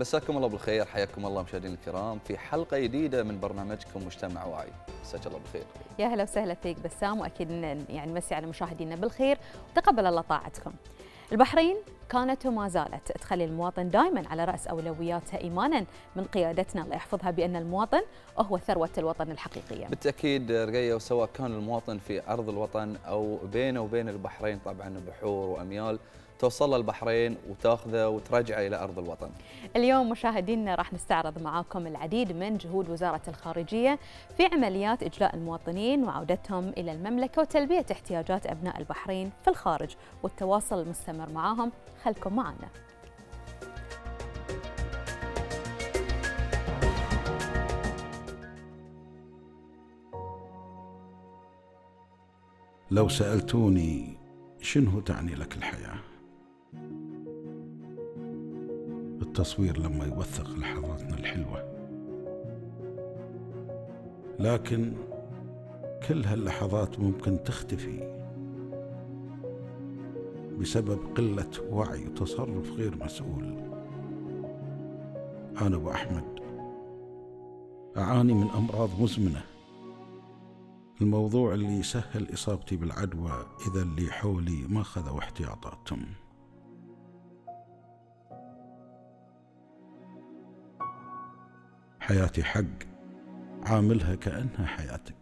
مساكم الله بالخير، حياكم الله مشاهدينا الكرام في حلقة جديدة من برنامجكم مجتمع واعي. مساك الله بالخير. يا هلا وسهلا فيك بسام، واكيد يعني نمسي على مشاهدينا بالخير وتقبل الله طاعتكم. البحرين كانت وما زالت تخلي المواطن دائما على راس اولوياتها، ايمانا من قيادتنا الله يحفظها بان المواطن هو ثروه الوطن الحقيقيه. بالتاكيد رقيه، وسواء كان المواطن في ارض الوطن او بينه وبين البحرين طبعا بحور واميال توصل البحرين وتاخذه وترجعه الى ارض الوطن. اليوم مشاهدينا راح نستعرض معاكم العديد من جهود وزاره الخارجيه في عمليات اجلاء المواطنين وعودتهم الى المملكه وتلبيه احتياجات ابناء البحرين في الخارج والتواصل المستمر معاهم. خلكم معنا. لو سألتوني شنو تعني لك الحياة؟ التصوير لما يوثق لحظاتنا الحلوة، لكن كل هاللحظات ممكن تختفي بسبب قلة وعي وتصرف غير مسؤول. أنا أبو أحمد أعاني من أمراض مزمنة، الموضوع اللي يسهل إصابتي بالعدوى إذا اللي حولي ما خذوا احتياطاتهم. حياتي حق، عاملها كأنها حياتك.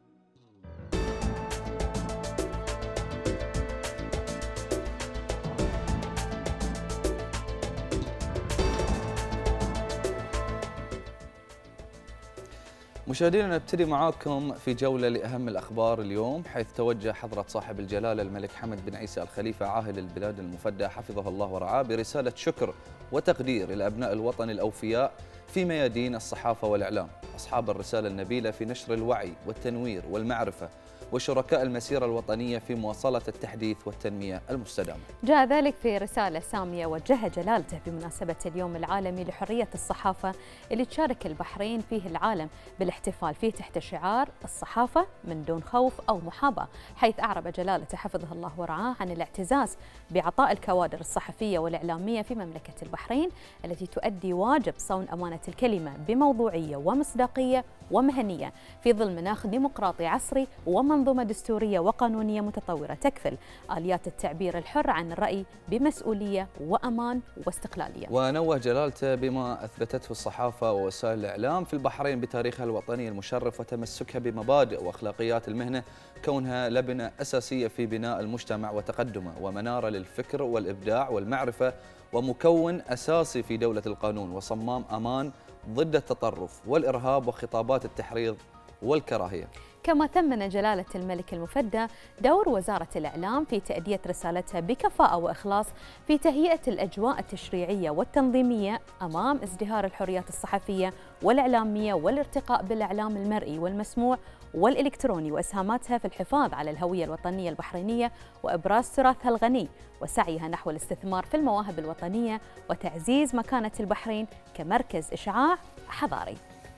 مشاهدينا نبتدي معاكم في جولة لأهم الأخبار اليوم، حيث توجه حضرة صاحب الجلالة الملك حمد بن عيسى الخليفة عاهل البلاد المفدى حفظه الله ورعاه برسالة شكر وتقدير إلى أبناء الوطن الأوفياء في ميادين الصحافة والإعلام، أصحاب الرسالة النبيلة في نشر الوعي والتنوير والمعرفة، وشركاء المسيرة الوطنية في مواصلة التحديث والتنمية المستدامة. جاء ذلك في رسالة سامية وجهها جلالته بمناسبة اليوم العالمي لحرية الصحافة اللي تشارك البحرين فيه العالم بالاحتفال فيه تحت شعار الصحافة من دون خوف أو محاباة، حيث أعرب جلالته حفظه الله ورعاه عن الاعتزاز بعطاء الكوادر الصحفية والإعلامية في مملكة البحرين التي تؤدي واجب صون أمانة الكلمة بموضوعية ومصداقية ومهنية في ظل مناخ ديمقراطي عصري ومنظومة دستورية وقانونية متطورة تكفل آليات التعبير الحر عن الرأي بمسؤولية وأمان واستقلالية. ونوه جلالته بما أثبتته الصحافة ووسائل الإعلام في البحرين بتاريخها الوطني المشرف وتمسكها بمبادئ وأخلاقيات المهنة، كونها لبنة أساسية في بناء المجتمع وتقدمه، ومنارة للفكر والإبداع والمعرفة، ومكون أساسي في دولة القانون، وصمام أمان ضد التطرف والإرهاب وخطابات التحريض والكراهية. كما ثمن جلالة الملك المفدى دور وزارة الإعلام في تأدية رسالتها بكفاءة وإخلاص في تهيئة الأجواء التشريعية والتنظيمية أمام ازدهار الحريات الصحفية والإعلامية والارتقاء بالإعلام المرئي والمسموع والإلكتروني، وإسهاماتها في الحفاظ على الهوية الوطنية البحرينية وإبراز تراثها الغني، وسعيها نحو الاستثمار في المواهب الوطنية وتعزيز مكانة البحرين كمركز إشعاع حضاري.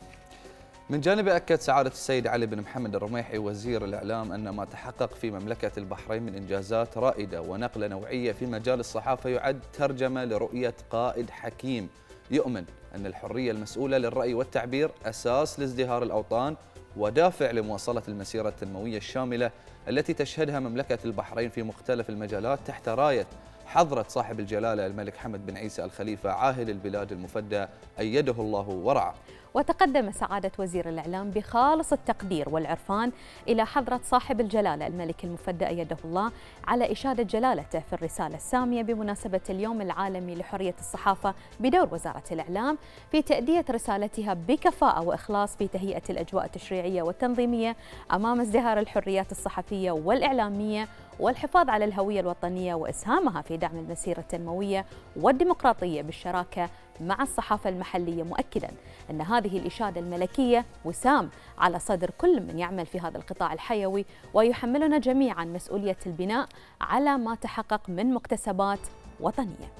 من جانبه أكد سعادة السيد علي بن محمد الرميحي وزير الإعلام أن ما تحقق في مملكة البحرين من إنجازات رائدة ونقلة نوعية في مجال الصحافة يعد ترجمة لرؤية قائد حكيم يؤمن أن الحرية المسؤولة للرأي والتعبير أساس لازدهار الأوطان ودافع لمواصلة المسيرة التنموية الشاملة التي تشهدها مملكة البحرين في مختلف المجالات تحت راية حضرة صاحب الجلالة الملك حمد بن عيسى الخليفة عاهل البلاد المفدى أيده الله ورعاه. وتقدم سعادة وزير الإعلام بخالص التقدير والعرفان إلى حضرة صاحب الجلالة الملك المفدى أيده الله على إشادة جلالته في الرسالة السامية بمناسبة اليوم العالمي لحرية الصحافة بدور وزارة الإعلام في تأدية رسالتها بكفاءة وإخلاص في تهيئة الأجواء التشريعية والتنظيمية أمام ازدهار الحريات الصحفية والإعلامية والحفاظ على الهوية الوطنية وإسهامها في دعم المسيرة التنموية والديمقراطية بالشراكة مع الصحافة المحلية، مؤكدا أن هذه الإشادة الملكية وسام على صدر كل من يعمل في هذا القطاع الحيوي، ويحملنا جميعا مسؤولية البناء على ما تحقق من مكتسبات وطنية.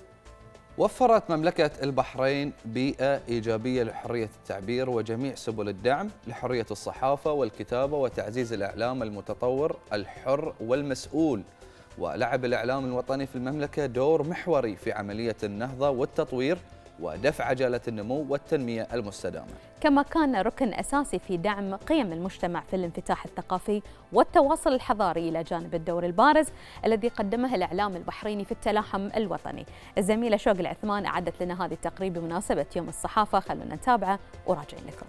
وفرت مملكة البحرين بيئة إيجابية لحرية التعبير وجميع سبل الدعم لحرية الصحافة والكتابة وتعزيز الإعلام المتطور الحر والمسؤول، ولعب الإعلام الوطني في المملكة دور محوري في عملية النهضة والتطوير ودفع عجلة النمو والتنمية المستدامة. كما كان ركن أساسي في دعم قيم المجتمع في الانفتاح الثقافي والتواصل الحضاري إلى جانب الدور البارز الذي قدمه الإعلام البحريني في التلاحم الوطني. الزميلة شوق العثمان أعدت لنا هذه التقرير بمناسبة يوم الصحافة، خلونا نتابعه وراجعين لكم.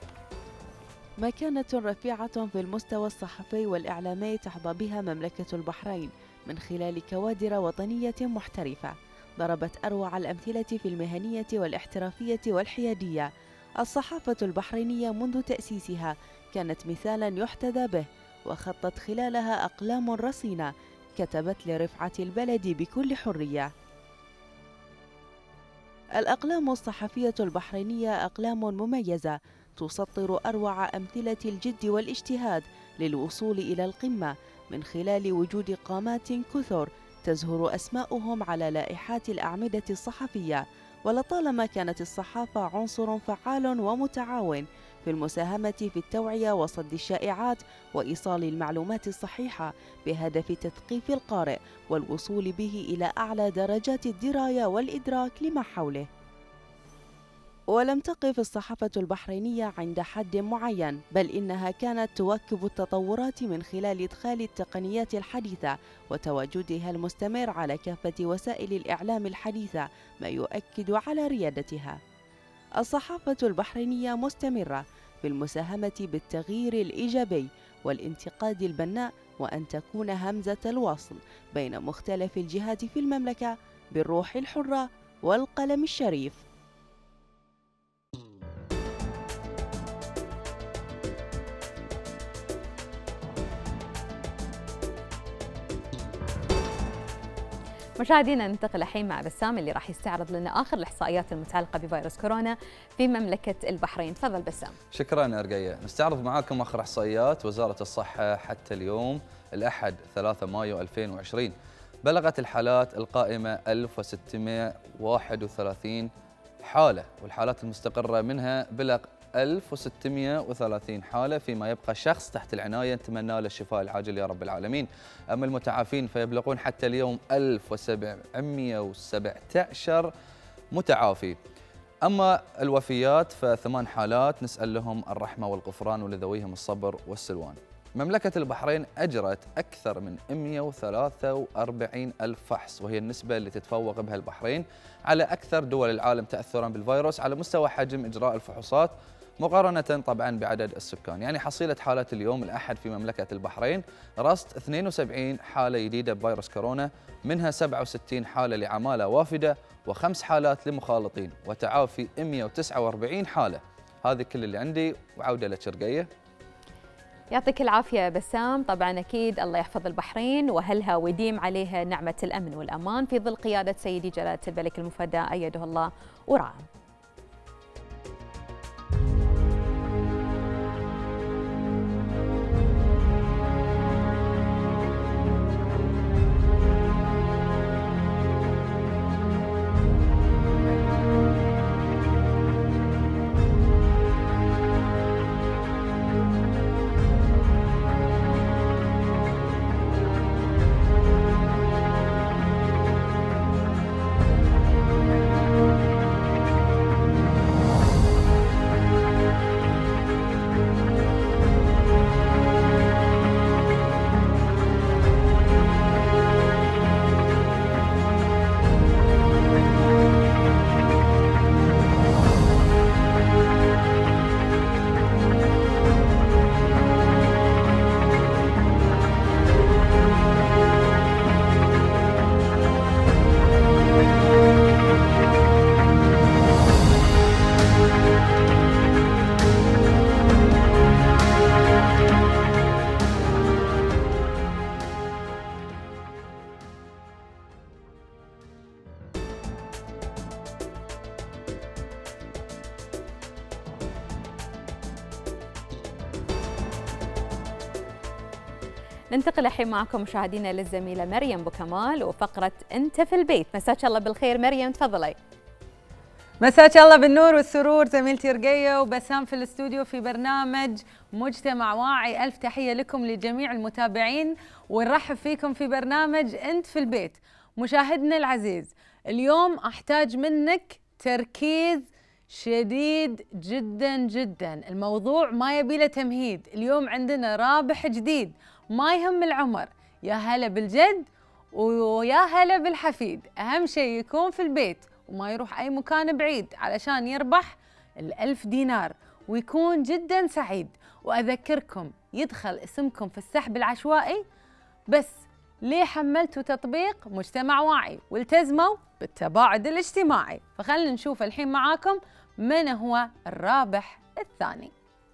مكانة رفيعة في المستوى الصحفي والإعلامي تحظى بها مملكة البحرين من خلال كوادر وطنية محترفة ضربت أروع الأمثلة في المهنية والاحترافية والحيادية. الصحافة البحرينية منذ تأسيسها كانت مثالا يحتذى به، وخطت خلالها أقلام رصينة كتبت لرفعة البلد بكل حرية. الأقلام الصحفية البحرينية أقلام مميزة تسطر أروع أمثلة الجد والاجتهاد للوصول إلى القمة من خلال وجود قامات كثر تزهر أسماؤهم على لائحات الأعمدة الصحفية. ولطالما كانت الصحافة عنصر فعال ومتعاون في المساهمة في التوعية وصد الشائعات وإيصال المعلومات الصحيحة بهدف تثقيف القارئ والوصول به إلى أعلى درجات الدراية والإدراك لما حوله. ولم تقف الصحافة البحرينية عند حد معين، بل إنها كانت تواكب التطورات من خلال إدخال التقنيات الحديثة وتواجدها المستمر على كافة وسائل الإعلام الحديثة، ما يؤكد على ريادتها. الصحافة البحرينية مستمرة في المساهمة بالتغيير الإيجابي والانتقاد البناء، وأن تكون همزة الوصل بين مختلف الجهات في المملكة بالروح الحرة والقلم الشريف. مشاهدينا ننتقل الحين مع بسام اللي راح يستعرض لنا آخر الإحصائيات المتعلقة بفيروس كورونا في مملكة البحرين. تفضل بسام. شكرا أرقية. نستعرض معاكم آخر إحصائيات وزارة الصحة حتى اليوم الأحد 3 مايو 2020. بلغت الحالات القائمة 1631 حالة، والحالات المستقرة منها بلغ 1630 حالة، فيما يبقى شخص تحت العناية نتمنى له الشفاء العاجل يا رب العالمين. أما المتعافين فيبلغون حتى اليوم 1717 متعافي. أما الوفيات ف8 حالات نسأل لهم الرحمة والغفران ولذويهم الصبر والسلوان. مملكة البحرين أجرت أكثر من 143 ألف فحص، وهي النسبة اللي تتفوق بها البحرين على أكثر دول العالم تأثراً بالفيروس على مستوى حجم إجراء الفحوصات مقارنة طبعاً بعدد السكان. يعني حصيلة حالات اليوم الأحد في مملكة البحرين رصد 72 حالة جديدة بفيروس كورونا، منها 67 حالة لعمالة وافدة و5 حالات لمخالطين، وتعافي 149 حالة. هذه كل اللي عندي، وعودة لشرقية. يعطيك العافية بسام. طبعا أكيد الله يحفظ البحرين وأهلها ويديم عليها نعمة الأمن والأمان في ظل قيادة سيدي جلالة الملك المفدى أيده الله ورعاه. ننتقل الحين معكم مشاهدينا للزميلة مريم بوكمال وفقرة أنت في البيت. مساك الله بالخير مريم، تفضلي. مساك الله بالنور والسرور زميلتي رقية وبسام في الاستوديو في برنامج مجتمع واعي. ألف تحية لكم لجميع المتابعين ونرحب فيكم في برنامج أنت في البيت. مشاهدنا العزيز، اليوم أحتاج منك تركيز شديد جدا جدا. الموضوع ما يبي له تمهيد. اليوم عندنا رابح جديد، ما يهم العمر. يا هلا بالجد ويا هلا بالحفيد. أهم شيء يكون في البيت وما يروح أي مكان بعيد علشان يربح ال1000 دينار ويكون جدا سعيد. وأذكركم يدخل اسمكم في السحب العشوائي بس ليه حملتوا تطبيق مجتمع واعي والتزموا بالتباعد الاجتماعي. فخلنا نشوف الحين معاكم من هو الرابح الثاني.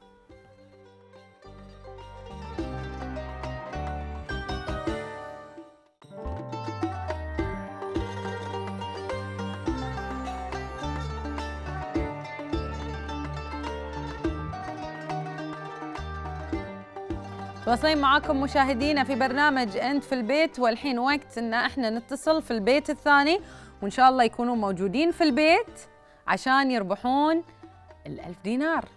واصلين معاكم مشاهدينا في برنامج انت في البيت، والحين وقت ان احنا نتصل في البيت الثاني وان شاء الله يكونوا موجودين في البيت عشان يربحون ال1000 دينار.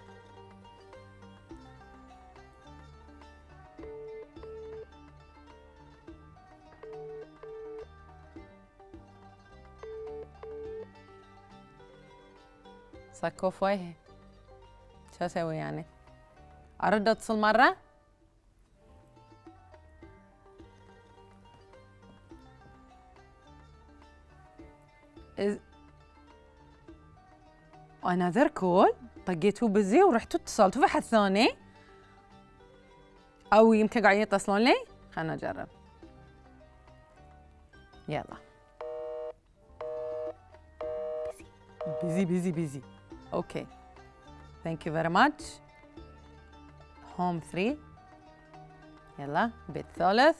صكوا في وجهي، شو اسوي يعني؟ ارد اتصل مره؟ another call. طقيتوا بزي ورحتوا اتصلتوا في حد ثاني او يمكن قاعدين يتصلون لي. خلنا نجرب. يلا busy. اوكي thank you very much. home 3. يلا بيت ثالث.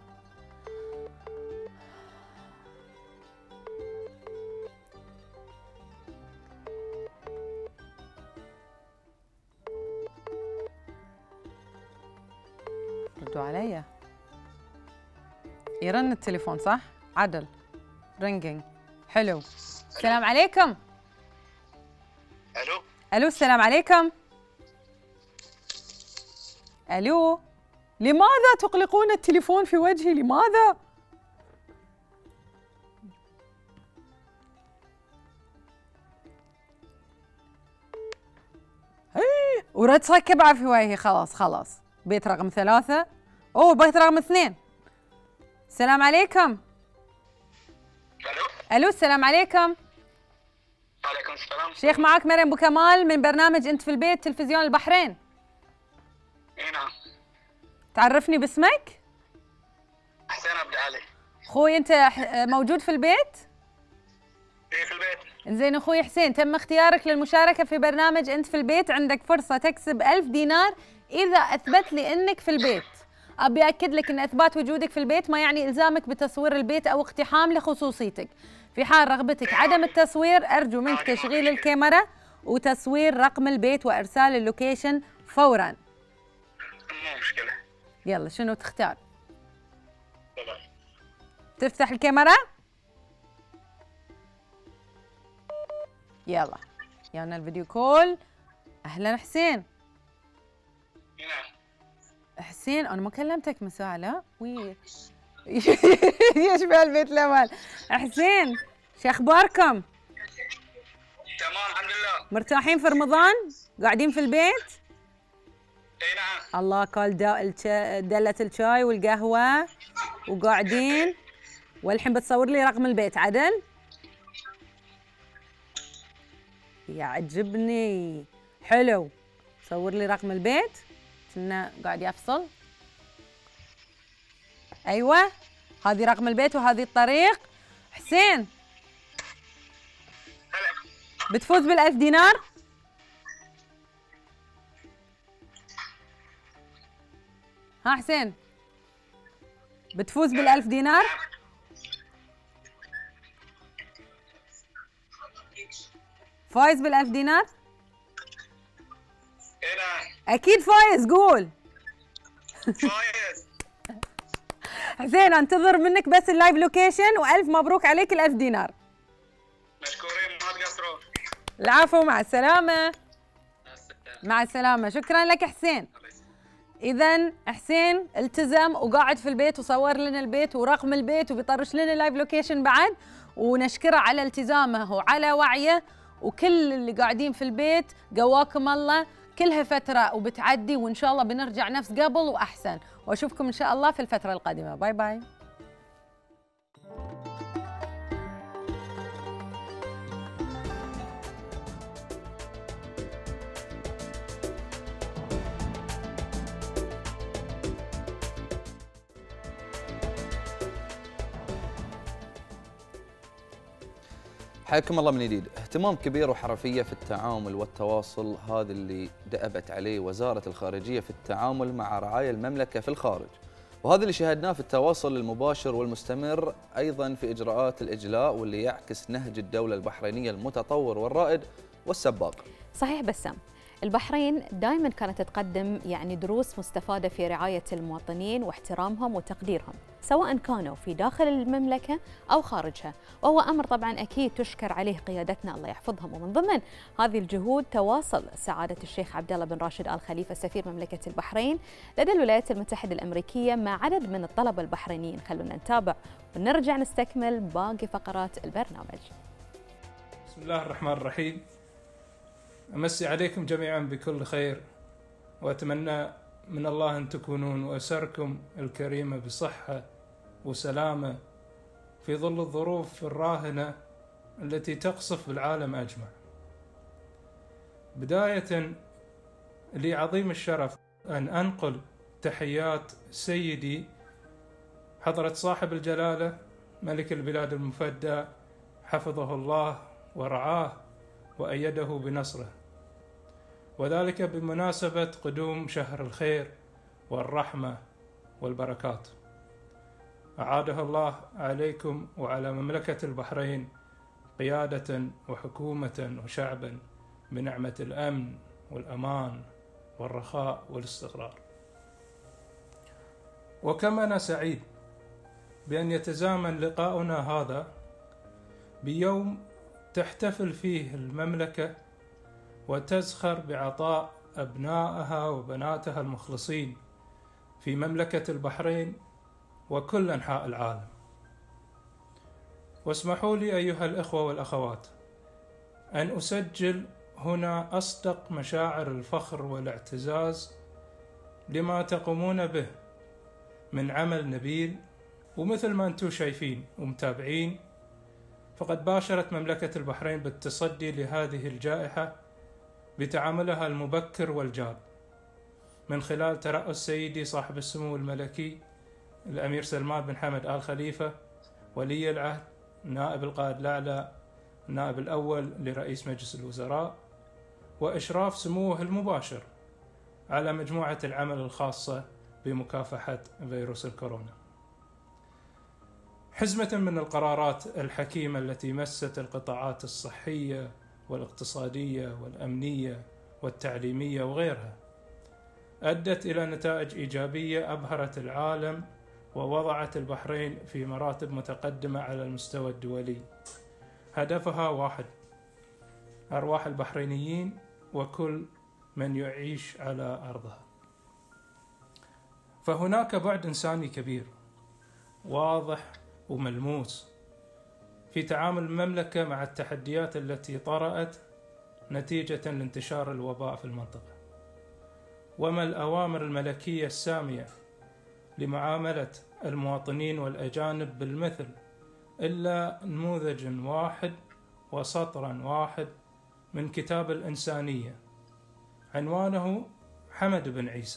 ردوا علي. يرن التليفون صح؟ عدل رينجينج. حلو. السلام عليكم. الو السلام عليكم. الو لماذا تقلقون التليفون في وجهي؟ لماذا؟ ورد صكب في وجهي. خلاص بيت رقم 3. اوه بيت رقم 2. السلام عليكم. الو السلام عليكم. وعليكم السلام. شيخ معك مريم ابو كمال من برنامج انت في البيت تلفزيون البحرين. اي نعم. تعرفني باسمك؟ حسين عبد علي. اخوي انت موجود في البيت؟ اي في البيت. انزين اخوي حسين، تم اختيارك للمشاركه في برنامج انت في البيت. عندك فرصه تكسب 1000 دينار اذا اثبت لي انك في البيت. ابي اكد لك ان اثبات وجودك في البيت ما يعني الزامك بتصوير البيت او اقتحام لخصوصيتك. في حال رغبتك عدم التصوير ارجو منك تشغيل الكاميرا وتصوير رقم البيت وارسال اللوكيشن فورا. مو مشكله. يلا شنو تختار؟ طبعا. تفتح الكاميرا؟ يلا يلا الفيديو كول. اهلا حسين. نعم. حسين انا ما كلمتك من ساعه. لا وي يشبه البيت الاول. حسين شو اخباركم؟ تمام الحمد لله. مرتاحين في رمضان؟ قاعدين في البيت؟ اي نعم. الله قال دلة الشاي والقهوه وقاعدين. والحين بتصور لي رقم البيت عدل؟ يعجبني. حلو. صور لي رقم البيت. كنا قاعد يفصل. ايوه هذه رقم البيت وهذه الطريق. حسين بتفوز بال1000 دينار. ها حسين بتفوز بال1000 دينار. فايز بال1000 دينار. اي نعم. اكيد فايز. قول. فايز. حسين انتظر منك بس اللايف لوكيشن والف مبروك عليك ال1000 دينار. مشكورين ما تقصرون. العفو مع السلامة. مع السلامة. شكرا لك حسين. إذا حسين التزم وقاعد في البيت وصور لنا البيت ورقم البيت وبيطرش لنا اللايف لوكيشن بعد، ونشكره على التزامه وعلى وعيه وكل اللي قاعدين في البيت قواكم الله، كلها فترة وبتعدي، وإن شاء الله بنرجع نفس قبل وأحسن. وأشوفكم إن شاء الله في الفترة القادمة. باي باي. حياكم الله من جديد. اهتمام كبير وحرفية في التعامل والتواصل، هذا اللي دأبت عليه وزارة الخارجية في التعامل مع رعايا المملكة في الخارج، وهذا اللي شاهدناه في التواصل المباشر والمستمر أيضا في إجراءات الإجلاء، واللي يعكس نهج الدولة البحرينية المتطور والرائد والسباق. صحيح بسام، البحرين دائما كانت تقدم دروس مستفادة في رعاية المواطنين واحترامهم وتقديرهم، سواء كانوا في داخل المملكة أو خارجها، وهو أمر طبعا أكيد تشكر عليه قيادتنا الله يحفظهم. ومن ضمن هذه الجهود تواصل سعادة الشيخ عبد الله بن راشد آل خليفة سفير مملكة البحرين لدى الولايات المتحدة الأمريكية مع عدد من الطلبة البحرينيين. خلونا نتابع ونرجع نستكمل باقي فقرات البرنامج. بسم الله الرحمن الرحيم. أمسي عليكم جميعا بكل خير، وأتمنى من الله أن تكونون وأسركم الكريمة بصحة وسلامة في ظل الظروف الراهنة التي تقصف بالعالم أجمع. بداية لي عظيم الشرف أن أنقل تحيات سيدي حضرة صاحب الجلالة ملك البلاد المفدى حفظه الله ورعاه وأيده بنصره، وذلك بمناسبة قدوم شهر الخير والرحمة والبركات. أعاده الله عليكم وعلى مملكة البحرين قيادة وحكومة وشعبا بنعمة الأمن والأمان والرخاء والاستقرار. وكما أنا سعيد بأن يتزامن لقاؤنا هذا بيوم تحتفل فيه المملكة وتزخر بعطاء أبنائها وبناتها المخلصين في مملكة البحرين وكل أنحاء العالم. واسمحوا لي أيها الإخوة والأخوات أن أسجل هنا أصدق مشاعر الفخر والاعتزاز لما تقومون به من عمل نبيل. ومثل ما أنتم شايفين ومتابعين، فقد باشرت مملكة البحرين بالتصدي لهذه الجائحة بتعاملها المبكر والجاد من خلال ترأس سيدي صاحب السمو الملكي الأمير سلمان بن حمد آل خليفة ولي العهد نائب القائد الأعلى النائب الأول لرئيس مجلس الوزراء، وإشراف سموه المباشر على مجموعة العمل الخاصة بمكافحة فيروس الكورونا. حزمة من القرارات الحكيمة التي مست القطاعات الصحية والاقتصادية والأمنية والتعليمية وغيرها أدت إلى نتائج إيجابية أبهرت العالم ووضعت البحرين في مراتب متقدمة على المستوى الدولي، هدفها واحد: أرواح البحرينيين وكل من يعيش على أرضها. فهناك بعد إنساني كبير واضح وملموس في تعامل المملكة مع التحديات التي طرأت نتيجة لانتشار الوباء في المنطقة، وما الأوامر الملكية السامية لمعاملة المواطنين والأجانب بالمثل إلا نموذج واحد وسطرا واحد من كتاب الإنسانية عنوانه حمد بن عيسى.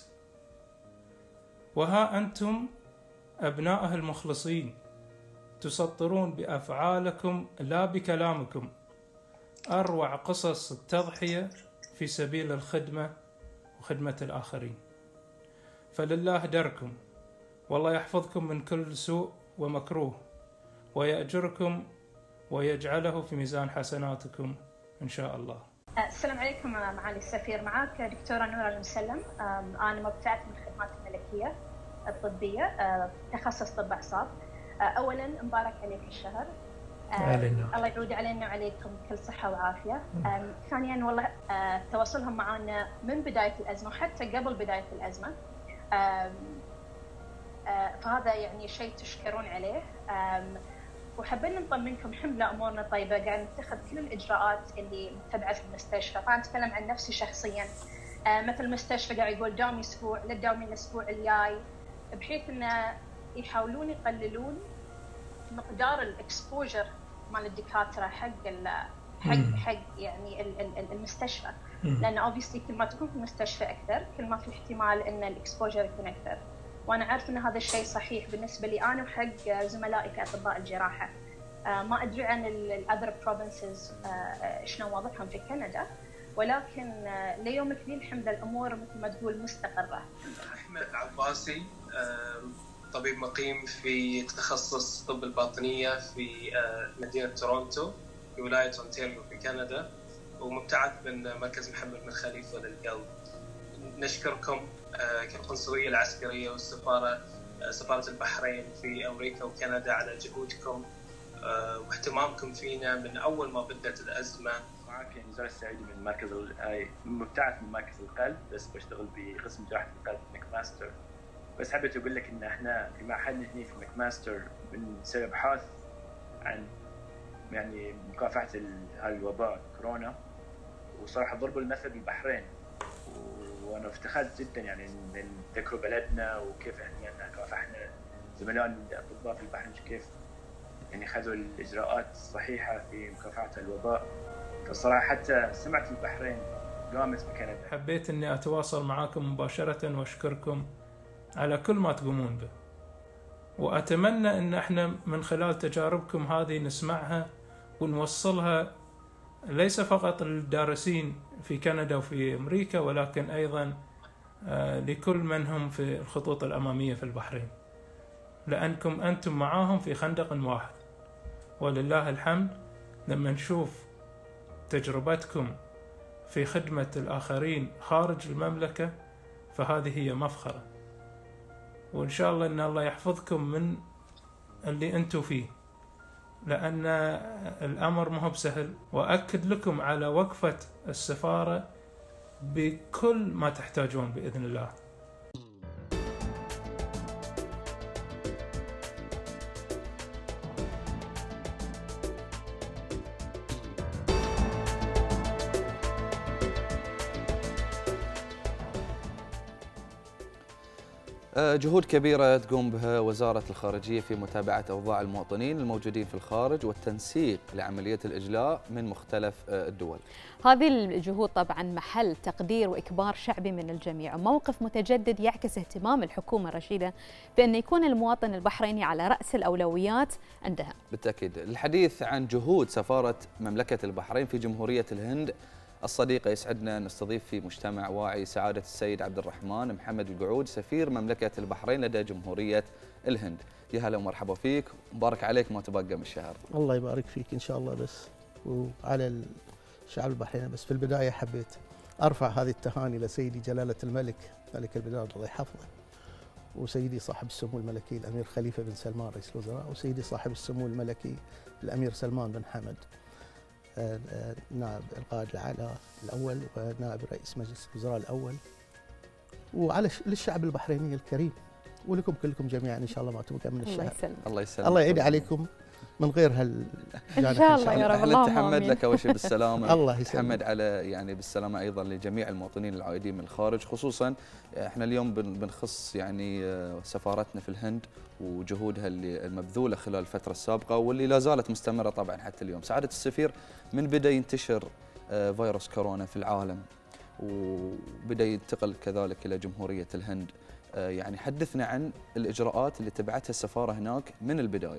وها أنتم أبنائه المخلصين تسطرون بأفعالكم لا بكلامكم أروع قصص التضحية في سبيل الخدمة وخدمة الآخرين. فلله دركم، والله يحفظكم من كل سوء ومكروه ويأجركم ويجعله في ميزان حسناتكم إن شاء الله. السلام عليكم معالي السفير، معك دكتورة نورة المسلم. أنا مبتعثة من الخدمات الملكية الطبية، تخصص طب أعصاب. أولاً مبارك عليك الشهر، الله يعود علينا وعليكم كل صحة وعافية. ثانياً والله تواصلهم معنا من بداية الأزمة وحتى قبل بداية الأزمة، فهذا يعني شيء تشكرون عليه. وحبينا نطمنكم حملة أمورنا طيبة، قاعد نتخذ كل الإجراءات اللي متبعة في المستشفى. طبعا أتكلم عن نفسي شخصيا، مثل المستشفى قاعد يقول داومي أسبوع، لا تداومين الأسبوع الجاي، بحيث إنه يحاولون يقللون مقدار الإكسبوجر مال الدكاترة حق يعني المستشفى، لأن اوبسلي كل ما تكون في المستشفى أكثر كل ما في احتمال إن الإكسبوجر يكون أكثر. وأنا عارف إن هذا الشيء صحيح بالنسبة لي أنا وحق زملائي في أطباء الجراحة. ما أدري عن الأذر بروفنسز شنو وضعهم في كندا، ولكن ليومك ذي الحمد الأمور مثل ما تقول مستقرة. أحمد العباسي، طبيب مقيم في تخصص طب الباطنية في مدينة تورونتو في ولاية أونتاريو في كندا، ومبتعث من مركز محمد بن خليفة للقلب. نشكركم كالقنصلية العسكرية سفارة البحرين في أمريكا وكندا على جهودكم واهتمامكم فينا من أول ما بدأت الأزمة. معك نزار السعيدي من مركز مبتعث من مركز القلب، بس بشتغل بقسم جراحة القلب ماكماستر. بس حبيت أقول لك إن إحنا في معهدنا هنا في ماكماستر بنسوي أبحاث عن يعني مكافحة هاي الوباء كورونا، وصراحة ضربوا المثل بالبحرين، وأنا افتخرت جدا يعني إن نذكروا بلدنا وكيف إحنا كافحنا زملائنا الأطباء في البحرين كيف يعني خذوا الإجراءات الصحيحة في مكافحة الوباء. فالصراحة حتى سمعة البحرين قامت بكندا. حبيت إني أتواصل معاكم مباشرة وأشكركم على كل ما تقومون به، وأتمنى إن إحنا من خلال تجاربكم هذه نسمعها ونوصلها ليس فقط للدارسين في كندا وفي أمريكا، ولكن أيضا لكل من هم في الخطوط الأمامية في البحرين، لأنكم أنتم معاهم في خندق واحد. ولله الحمد لما نشوف تجربتكم في خدمة الآخرين خارج المملكة فهذه هي مفخرة، وإن شاء الله إن الله يحفظكم من اللي أنتم فيه، لأن الأمر ما هو بسهل. وأكد لكم على وقفة السفارة بكل ما تحتاجون بإذن الله. جهود كبيرة تقوم بها وزارة الخارجية في متابعة أوضاع المواطنين الموجودين في الخارج والتنسيق لعملية الإجلاء من مختلف الدول. هذه الجهود طبعا محل تقدير وإكبار شعبي من الجميع، وموقف متجدد يعكس اهتمام الحكومة الرشيدة بأن يكون المواطن البحريني على رأس الأولويات عندها. بالتأكيد. الحديث عن جهود سفارة مملكة البحرين في جمهورية الهند الصديقة يسعدنا نستضيف في مجتمع واعي سعادة السيد عبد الرحمن محمد القعود، سفير مملكة البحرين لدى جمهورية الهند. يا هلا ومرحبا فيك، مبارك عليك ما تبقى من الشهر. الله يبارك فيك إن شاء الله. بس وعلى الشعب البحريني، بس في البداية حبيت أرفع هذه التهاني لسيدي جلالة الملك ملك البلاد الله يحفظه، وسيدي صاحب السمو الملكي الأمير خليفة بن سلمان رئيس الوزراء، وسيدي صاحب السمو الملكي الأمير سلمان بن حمد نائب القائد الأعلى الأول ونائب رئيس مجلس الوزراء الأول، وعلى للشعب البحريني الكريم ولكم كلكم جميعا إن شاء الله ما تبقى من الشهر. الله يسلمك. الله يعيد عليكم من غير هالجانب إن شاء الله يا رب. اللهم تحمد لك أول شيء بالسلامة. الله يسلمك. تحمد على يعني بالسلامة أيضا لجميع المواطنين العائدين من الخارج، خصوصا احنا اليوم بنخص يعني سفارتنا في الهند وجهودها اللي المبذولة خلال الفترة السابقة واللي لا زالت مستمرة طبعا حتى اليوم. سعادة السفير، من بدأ ينتشر فيروس كورونا في العالم وبدأ ينتقل كذلك إلى جمهورية الهند، يعني حدثنا عن الإجراءات اللي تبعتها السفارة هناك من البداية.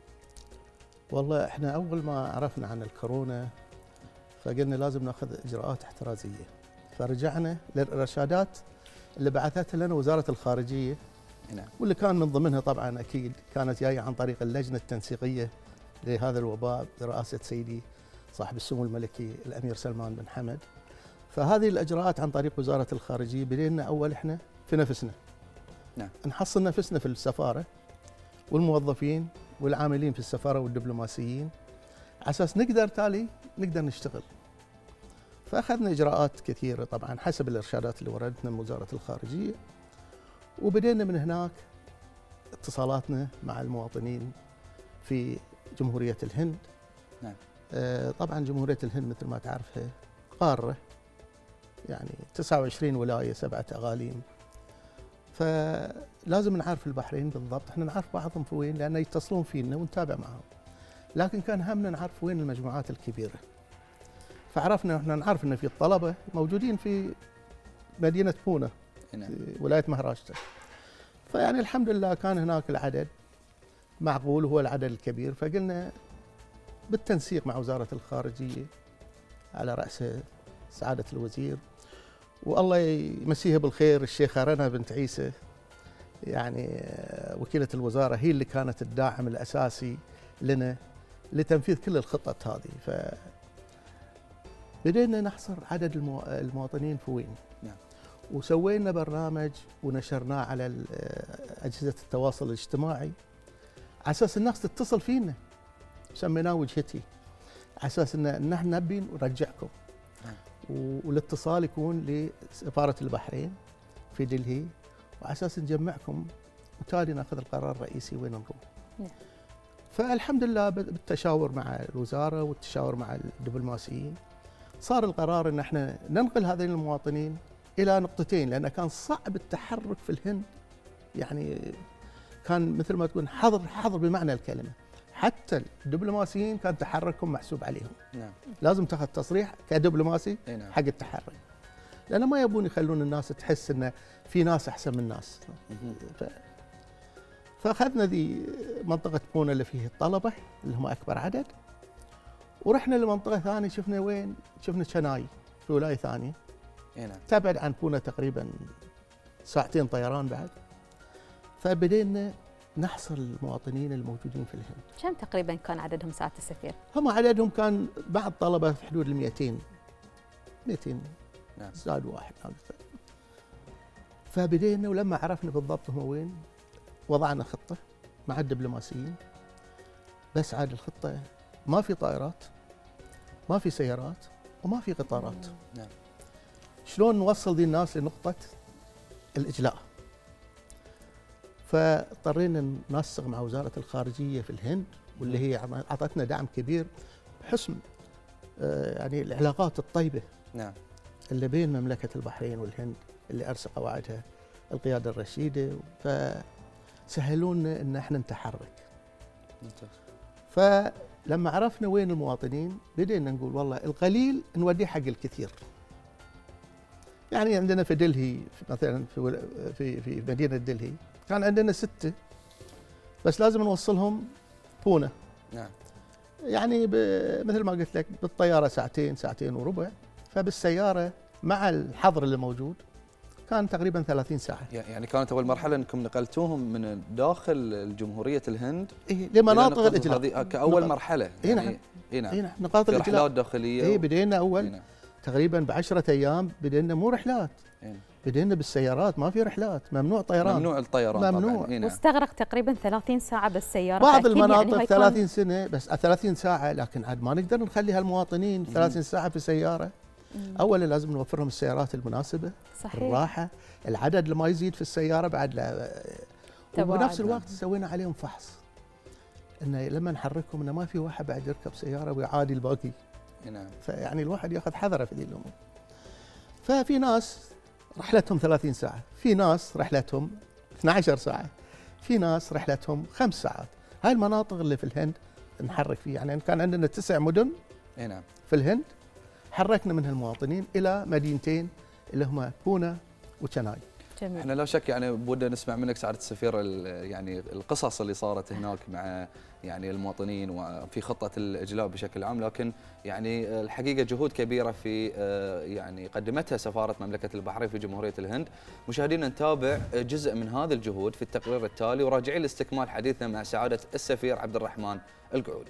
والله احنا أول ما عرفنا عن الكورونا فقلنا لازم ناخذ إجراءات احترازية، فرجعنا للإرشادات اللي بعثتها لنا وزارة الخارجية. نعم. واللي كان من ضمنها طبعا أكيد كانت جاية عن طريق اللجنة التنسيقية لهذا الوباء برئاسة سيدي صاحب السمو الملكي الأمير سلمان بن حمد. فهذه الإجراءات عن طريق وزارة الخارجية بدينا أول إحنا في نفسنا. نعم. نحصل نفسنا في السفارة والموظفين والعاملين في السفارة والدبلوماسيين على أساس نقدر نشتغل. فأخذنا إجراءات كثيرة طبعا حسب الإرشادات اللي وردتنا من وزارة الخارجية، وبدينا من هناك اتصالاتنا مع المواطنين في جمهورية الهند. نعم. طبعا جمهورية الهند مثل ما تعرفها قارة، يعني 29 ولاية 7 أقاليم، فلازم نعرف البحرين بالضبط. احنا نعرف بعضهم في وين لأن يتصلون فينا ونتابع معهم، لكن كان همنا نعرف وين المجموعات الكبيرة. فعرفنا احنا نعرف ان في الطلبة موجودين في مدينة بونا في ولاية مهاراشترا. فيعني الحمد لله كان هناك العدد معقول وهو العدد الكبير، فقلنا بالتنسيق مع وزارة الخارجية على رأس سعادة الوزير والله يمسيها بالخير الشيخة رنا بنت عيسى، يعني وكيلة الوزارة، هي اللي كانت الداعم الأساسي لنا لتنفيذ كل الخطط هذه. فبدينا نحصر عدد المواطنين في وين. نعم. وسوينا برنامج ونشرناه على أجهزة التواصل الاجتماعي على أساس الناس تتصل فينا، سميناه وجهتي، على أساس أن نحن نبي نرجعكم. والاتصال يكون لسفارة البحرين في دلهي، وعلى أساس نجمعكم وتالي ناخذ القرار الرئيسي وين نروح. فالحمد لله بالتشاور مع الوزارة والتشاور مع الدبلوماسيين صار القرار أن احنا ننقل هذين المواطنين إلى نقطتين، لأن كان صعب التحرك في الهند، يعني كان مثل ما تقول حظر بمعنى الكلمة. حتى الدبلوماسيين كان تحركهم محسوب عليهم. نعم. لازم تاخذ تصريح كدبلوماسي نعم. حق التحرك، لأن ما يبون يخلون الناس تحس أن في ناس أحسن من ناس. فأخذنا ذي منطقة بونا اللي فيه الطلبة اللي هم أكبر عدد، ورحنا لمنطقة ثانية شفنا وين؟ شفنا شناي في ولاية ثانية. نعم. تبعد عن بونا تقريبا 2 ساعة طيران بعد. فبدينا نحصر المواطنين الموجودين في الهند. كم تقريبا كان عددهم سعادة السفير؟ هم عددهم كان بعض طلبة في حدود ال 200. نعم. زاد واحد. فبدينا ولما عرفنا بالضبط هم وين وضعنا خطة مع الدبلوماسيين، بس عاد الخطة ما في طائرات، ما في سيارات، وما في قطارات. نعم. شلون نوصل ذي الناس لنقطة الإجلاء؟ فاضطرينا ننسق مع وزارة الخارجية في الهند، واللي هي أعطتنا دعم كبير بحسن يعني العلاقات الطيبة. نعم. اللي بين مملكة البحرين والهند اللي أرسى قواعدها القيادة الرشيدة، فسهلونا إن احنا نتحرك. ممتاز. فلما عرفنا وين المواطنين بدينا نقول والله القليل نوديه حق الكثير. يعني عندنا في دلهي مثلا في مدينة دلهي كان عندنا 6، بس لازم نوصلهم بونا. نعم. يعني مثل ما قلت لك بالطيارة 2 ساعتين وربع، فبالسيارة مع الحظر اللي موجود كان تقريبا 30 ساعة. يعني كانت أول مرحلة أنكم نقلتوهم من داخل جمهورية الهند لمناطق الإجلاء كأول مرحلة. يعني نعم. نعم. نقاط الإجلاء. رحلات داخلية. بدينا أول تقريبا ب10 أيام بدينا مو رحلات. بدينا بالسيارات، ما في رحلات، ممنوع طيران. ممنوع الطيران ممنوع. طبعا. واستغرق تقريبا 30 ساعة بالسيارة. بعض المناطق يعني 30 سنة، بس 30 ساعة، لكن عاد ما نقدر نخلي هالمواطنين 30 ساعة في سيارة. أولا لازم نوفر لهم السيارات المناسبة. صحيح. الراحة، العدد اللي ما يزيد في السيارة بعد لا. وبنفس الوقت سوينا عليهم فحص، إنه لما نحركهم إنه ما في واحد بعد يركب سيارة ويعادي الباقي. نعم. فيعني الواحد ياخذ حذره في ذي الأمور. ففي ناس رحلتهم 30 ساعة، في ناس رحلتهم 12 ساعة، في ناس رحلتهم 5 ساعات. هاي المناطق اللي في الهند نحرك فيها. يعني كان عندنا 9 مدن نعم. في الهند، حركنا منها المواطنين إلى مدينتين اللي هما بونا وشناي. جميل. احنا لا شك يعني بدنا نسمع منك سعادة السفير يعني القصص اللي صارت هناك مع يعني المواطنين وفي خطة الإجلاء بشكل عام، لكن يعني الحقيقة جهود كبيرة في يعني قدمتها سفارة مملكة البحرين في جمهورية الهند. مشاهدينا نتابع جزء من هذه الجهود في التقرير التالي، وراجعين لاستكمال حديثنا مع سعادة السفير عبد الرحمن القعود.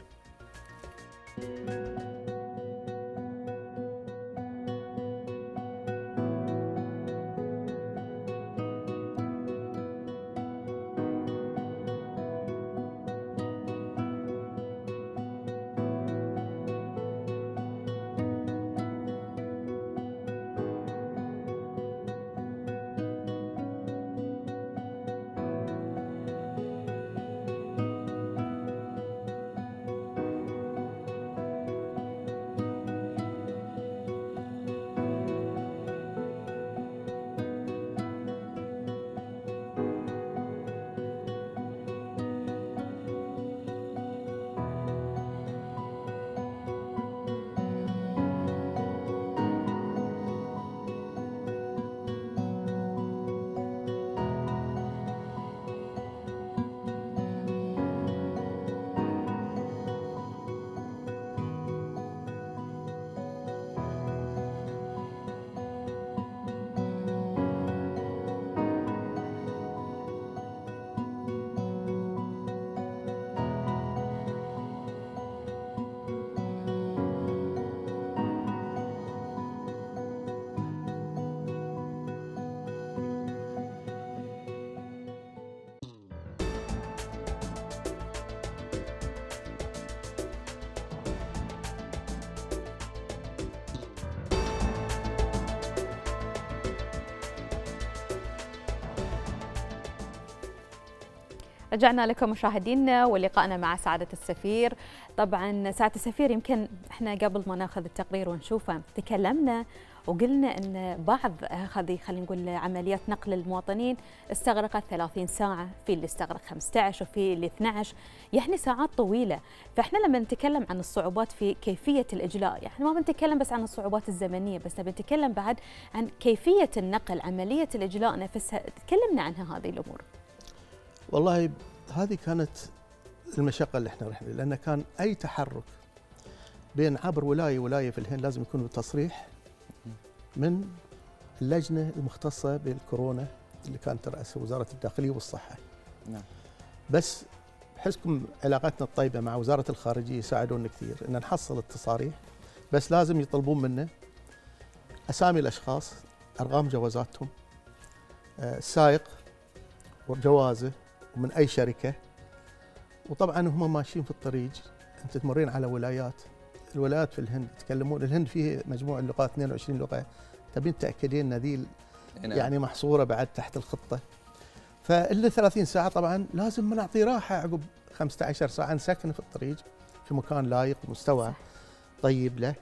رجعنا لكم مشاهدينا ولقائنا مع سعادة السفير. طبعا سعادة السفير، يمكن احنا قبل ما ناخذ التقرير ونشوفه تكلمنا وقلنا ان بعض هذه خلينا نقول عمليات نقل المواطنين استغرقت 30 ساعة، في اللي استغرق 15 وفي اللي 12، يعني ساعات طويلة. فاحنا لما نتكلم عن الصعوبات في كيفية الإجلاء، يعني ما بنتكلم بس عن الصعوبات الزمنية، بس بنتكلم بعد عن كيفية النقل، عملية الإجلاء نفسها. تكلمنا عنها هذه الأمور. والله هذه كانت المشقة اللي احنا رحنا، لأن كان أي تحرك بين عبر ولاية ولاية في الهند لازم يكون بتصريح من اللجنة المختصة بالكورونا اللي كانت ترأسها وزارة الداخلية والصحة. نعم. بس بحسكم علاقتنا الطيبة مع وزارة الخارجية ساعدونا كثير إن نحصل التصاريح، بس لازم يطلبون منا أسامي الأشخاص، أرقام جوازاتهم، السائق وجوازه ومن أي شركة. وطبعا هم ماشيين في الطريق، أنت تمرين على ولايات، الولايات في الهند يتكلمون، الهند فيه مجموع اللغات 22 لغة، تبين تأكدين ان ذي يعني محصورة بعد تحت الخطة. فإلا 30 ساعة طبعا لازم نعطي راحة عقب 15 ساعة نسكن في الطريق في مكان لايق ومستوى طيب له،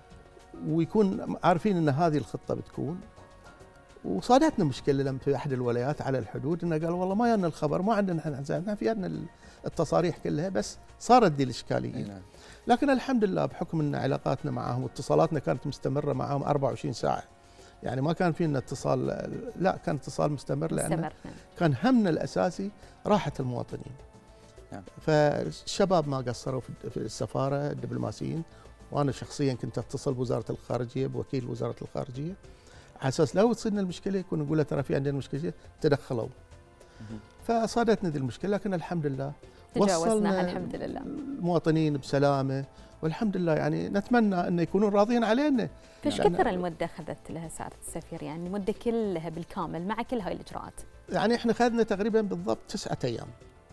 ويكون عارفين ان هذه الخطة بتكون. وصادتنا مشكلة لما في أحد الولايات على الحدود إنه قال والله ما يانا الخبر، ما عندنا احنا في عندنا التصاريح كلها، بس صارت ذي الإشكالية. لكن الحمد لله بحكم ان علاقاتنا معهم واتصالاتنا كانت مستمره معهم 24 ساعه، يعني ما كان فينا اتصال، لا كان اتصال مستمر، لان كان همنا الاساسي راحه المواطنين. فالشباب ما قصروا في السفاره، الدبلوماسيين، وانا شخصيا كنت اتصل بوزاره الخارجيه بوكيل وزاره الخارجيه على اساس لو تصيرنا المشكله يكون نقول له ترى في عندنا مشكله، تدخلوا. فصادتنا ذي المشكله، لكن الحمد لله تجاوزناها الحمد لله، المواطنين بسلامه والحمد لله. يعني نتمنى ان يكونون راضيين علينا. فايش كثر المده اخذت لها سعاده السفير؟ يعني المده كلها بالكامل مع كل هاي الاجراءات؟ يعني احنا اخذنا تقريبا بالضبط 9 ايام،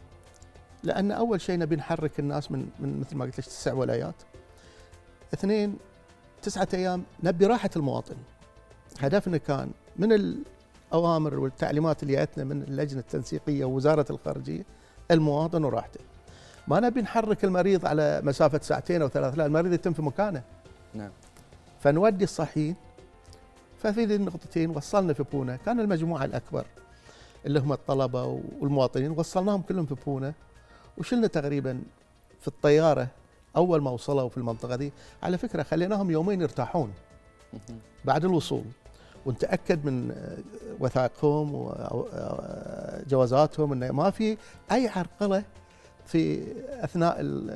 لان اول شيء نبي نحرك الناس من مثل ما قلت لك 9 ولايات. 2 9 ايام نبي راحه المواطن. هدفنا كان من الاوامر والتعليمات اللي جاتنا من اللجنه التنسيقيه ووزاره الخارجيه المواطن وراحته. ما نبي نحرك المريض على مسافه 2 أو 3، لا، المريض يتم في مكانه. نعم. فنودي الصحيين. ففي ذي النقطتين وصلنا في بونا، كان المجموعه الاكبر اللي هم الطلبه والمواطنين وصلناهم كلهم في بونا، وشلنا تقريبا في الطياره اول ما وصلوا في المنطقه دي. على فكره خليناهم يومين يرتاحون بعد الوصول، ونتاكد من وثائقهم وجوازاتهم انه ما في اي عرقله في اثناء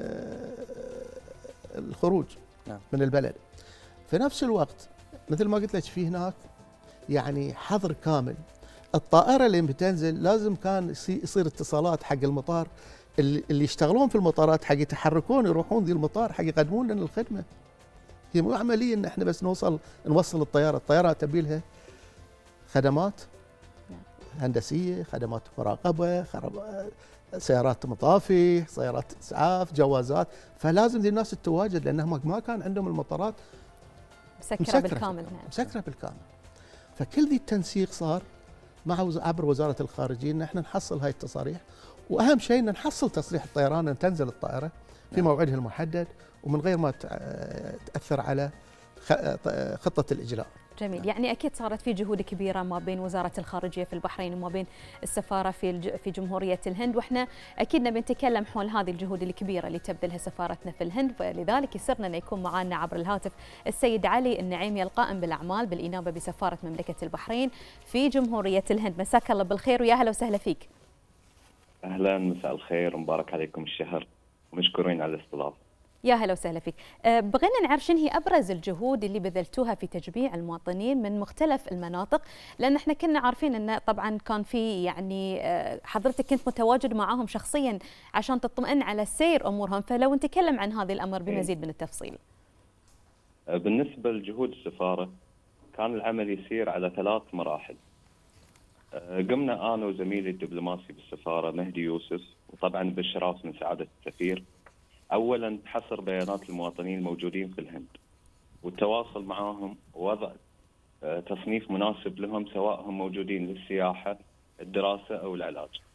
الخروج من البلد. في نفس الوقت مثل ما قلت لك في هناك يعني حظر كامل. الطائره اللي بتنزل لازم كان يصير اتصالات حق المطار، اللي يشتغلون في المطارات حق يتحركون يروحون ذي المطار حق يقدمون لنا الخدمه. هي مو عمليه ان احنا بس نوصل الطياره تبي لها خدمات هندسيه، خدمات مراقبه، سيارات مطافي، سيارات اسعاف، جوازات. فلازم ذي الناس تتواجد، لانهم ما كان عندهم المطارات مسكره بالكامل. مسكره بالكامل. فكل ذي التنسيق صار مع عبر وزاره الخارجيه ان احنا نحصل هاي التصاريح، واهم شيء ان نحصل تصريح الطيران ان تنزل الطائره في موعدها المحدد ومن غير ما تاثر على خطه الاجلاء. جميل. يعني اكيد صارت في جهود كبيره ما بين وزاره الخارجيه في البحرين وما بين السفاره في جمهوريه الهند، واحنا اكيد نبي نتكلم حول هذه الجهود الكبيره اللي تبذلها سفارتنا في الهند. فلذلك يسرنا ان يكون معنا عبر الهاتف السيد علي النعيمي القائم بالاعمال بالانابه بسفاره مملكه البحرين في جمهوريه الهند. مساك الله بالخير ويا اهلا وسهلا فيك. اهلا، مساء الخير ومبارك عليكم الشهر ومشكورين على الاستضافه. يا هلا وسهلا فيك. بغينا نعرف شنو هي ابرز الجهود اللي بذلتوها في تجميع المواطنين من مختلف المناطق، لان احنا كنا عارفين انه طبعا كان في يعني حضرتك كنت متواجد معاهم شخصيا عشان تطمئن على سير امورهم، فلو نتكلم عن هذه الامر بمزيد من التفصيل. بالنسبه لجهود السفاره كان العمل يسير على 3 مراحل. قمنا انا وزميلي الدبلوماسي بالسفاره مهدي يوسف وطبعا بالاشراف من سعاده السفير اولا بحصر بيانات المواطنين الموجودين في الهند والتواصل معهم ووضع تصنيف مناسب لهم سواء هم موجودين للسياحه، الدراسه او العلاج.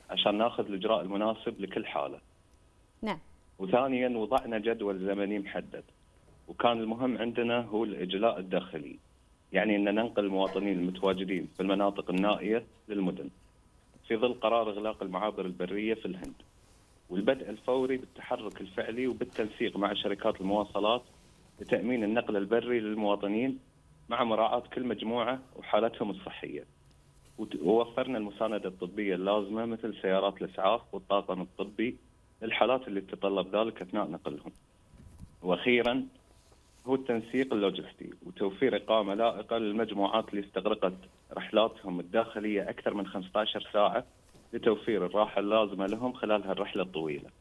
عشان ناخذ الاجراء المناسب لكل حاله. نعم. وثانيا وضعنا جدول زمني محدد، وكان المهم عندنا هو الاجلاء الداخلي، يعني ان ننقل المواطنين المتواجدين في المناطق النائيه للمدن في ظل قرار اغلاق المعابر البريه في الهند، والبدء الفوري بالتحرك الفعلي وبالتنسيق مع شركات المواصلات لتامين النقل البري للمواطنين مع مراعاه كل مجموعه وحالتهم الصحيه. ووفرنا المساندة الطبية اللازمة مثل سيارات الإسعاف والطاقم الطبي للحالات اللي تتطلب ذلك أثناء نقلهم. وأخيراً هو التنسيق اللوجستي وتوفير إقامة لائقة للمجموعات اللي استغرقت رحلاتهم الداخلية أكثر من 15 ساعة لتوفير الراحة اللازمة لهم خلال هالرحلة الطويلة.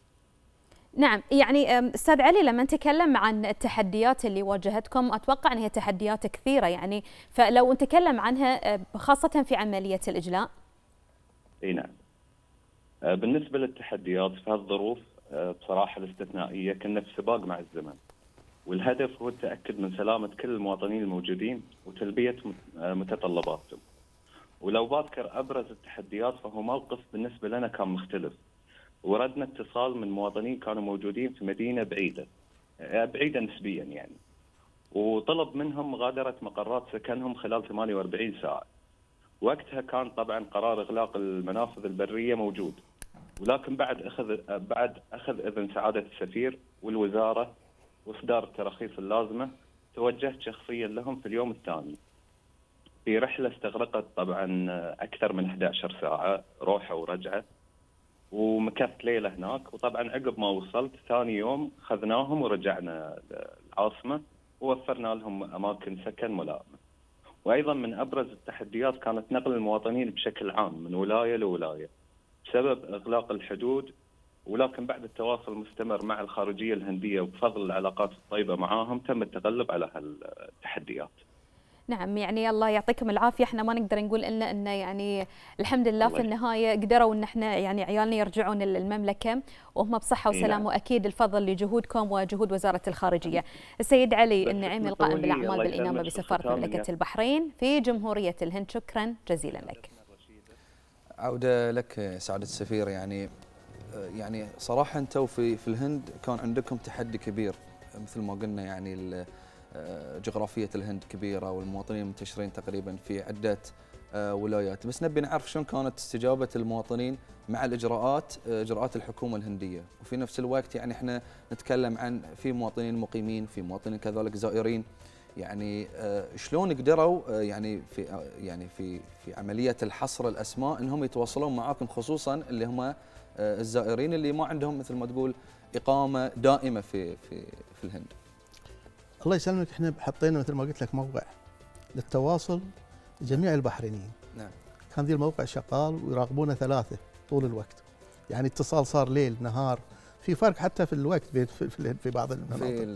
نعم، يعني أستاذ علي لما نتكلم عن التحديات اللي واجهتكم أتوقع أن هي تحديات كثيرة، يعني فلو نتكلم عنها خاصة في عملية الإجلاء. اي نعم. بالنسبة للتحديات في هالظروف بصراحة الاستثنائية كنا في سباق مع الزمن، والهدف هو التأكد من سلامة كل المواطنين الموجودين وتلبية متطلباتهم. ولو بذكر أبرز التحديات فهو موقف بالنسبة لنا كان مختلف. وردنا اتصال من مواطنين كانوا موجودين في مدينة بعيدة نسبيا يعني، وطلب منهم مغادرة مقرات سكنهم خلال 48 ساعة. وقتها كان طبعا قرار إغلاق المنافذ البرية موجود، ولكن بعد أخذ إذن سعادة السفير والوزارة وإصدار التراخيص اللازمة توجهت شخصيا لهم في اليوم الثاني في رحلة استغرقت طبعا أكثر من 11 ساعة روحة ورجعة، ومكثت ليلة هناك. وطبعا عقب ما وصلت ثاني يوم خذناهم ورجعنا العاصمة ووفرنا لهم أماكن سكن ملائمة. وأيضا من أبرز التحديات كانت نقل المواطنين بشكل عام من ولاية لولاية بسبب إغلاق الحدود، ولكن بعد التواصل المستمر مع الخارجية الهندية وبفضل العلاقات الطيبة معاهم تم التغلب على هالتحديات. نعم، يعني الله يعطيكم العافية، احنا ما نقدر نقول إلا أن يعني الحمد لله في النهاية قدروا أن احنا يعني عيالنا يرجعون للمملكة وهم بصحة وسلامة، وأكيد الفضل لجهودكم وجهود وزارة الخارجية. السيد علي النعيمي القائم بالأعمال بالإنامة بسفارة مملكة البحرين في جمهورية الهند، شكرا جزيلا لك. عودة لك سعادة السفير، يعني صراحة أنتم في الهند كان عندكم تحدي كبير مثل ما قلنا، يعني جغرافية الهند كبيرة والمواطنين منتشرين تقريبا في عدة ولايات، بس نبي نعرف شلون كانت استجابة المواطنين مع إجراءات الحكومة الهندية. وفي نفس الوقت يعني احنا نتكلم عن في مواطنين مقيمين، في مواطنين كذلك زائرين، يعني شلون قدروا يعني في عملية الحصر الأسماء انهم يتواصلون معاكم، خصوصا اللي هم الزائرين اللي ما عندهم مثل ما تقول إقامة دائمة في الهند. الله يسلمك، احنا حطينا مثل ما قلت لك موقع للتواصل لجميع البحرينيين. نعم. كان ذي الموقع شغال ويراقبونا 3 طول الوقت، يعني اتصال صار ليل نهار، في فرق حتى في الوقت في بعض المناطق.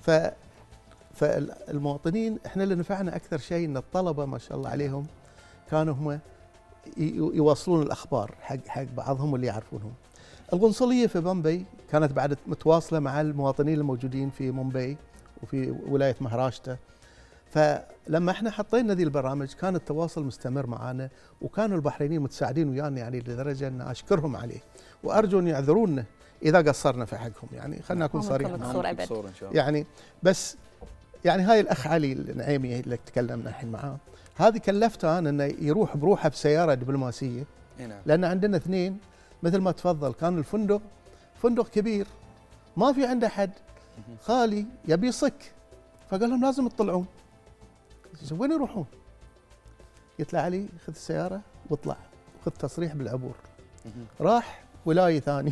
فالمواطنين احنا اللي نفعنا اكثر شيء ان الطلبه ما شاء الله عليهم كانوا هم يواصلون الاخبار حق بعضهم اللي يعرفونهم. القنصليه في بومبي كانت بعد متواصله مع المواطنين الموجودين في مومباي وفي ولايه مهاراشتا، فلما احنا حطينا ذي البرامج كان التواصل مستمر معنا، وكانوا البحرينيين متساعدين ويانا يعني لدرجه ان اشكرهم عليه، وارجو ان يعذرونا اذا قصرنا في حقهم، يعني خلينا نكون صريحين يعني. بس يعني هاي الاخ علي النعيمي اللي تكلمنا الحين معاه، هذه كلفته انا انه يروح بروحه بسياره دبلوماسيه، لان عندنا 2 مثل ما تفضل. كان الفندق فندق كبير ما في عنده حد، خالي يبي يصك، فقال لهم لازم تطلعون. وين يروحون؟ قلت له علي خذ السياره واطلع وخذ تصريح بالعبور. راح ولايه ثانيه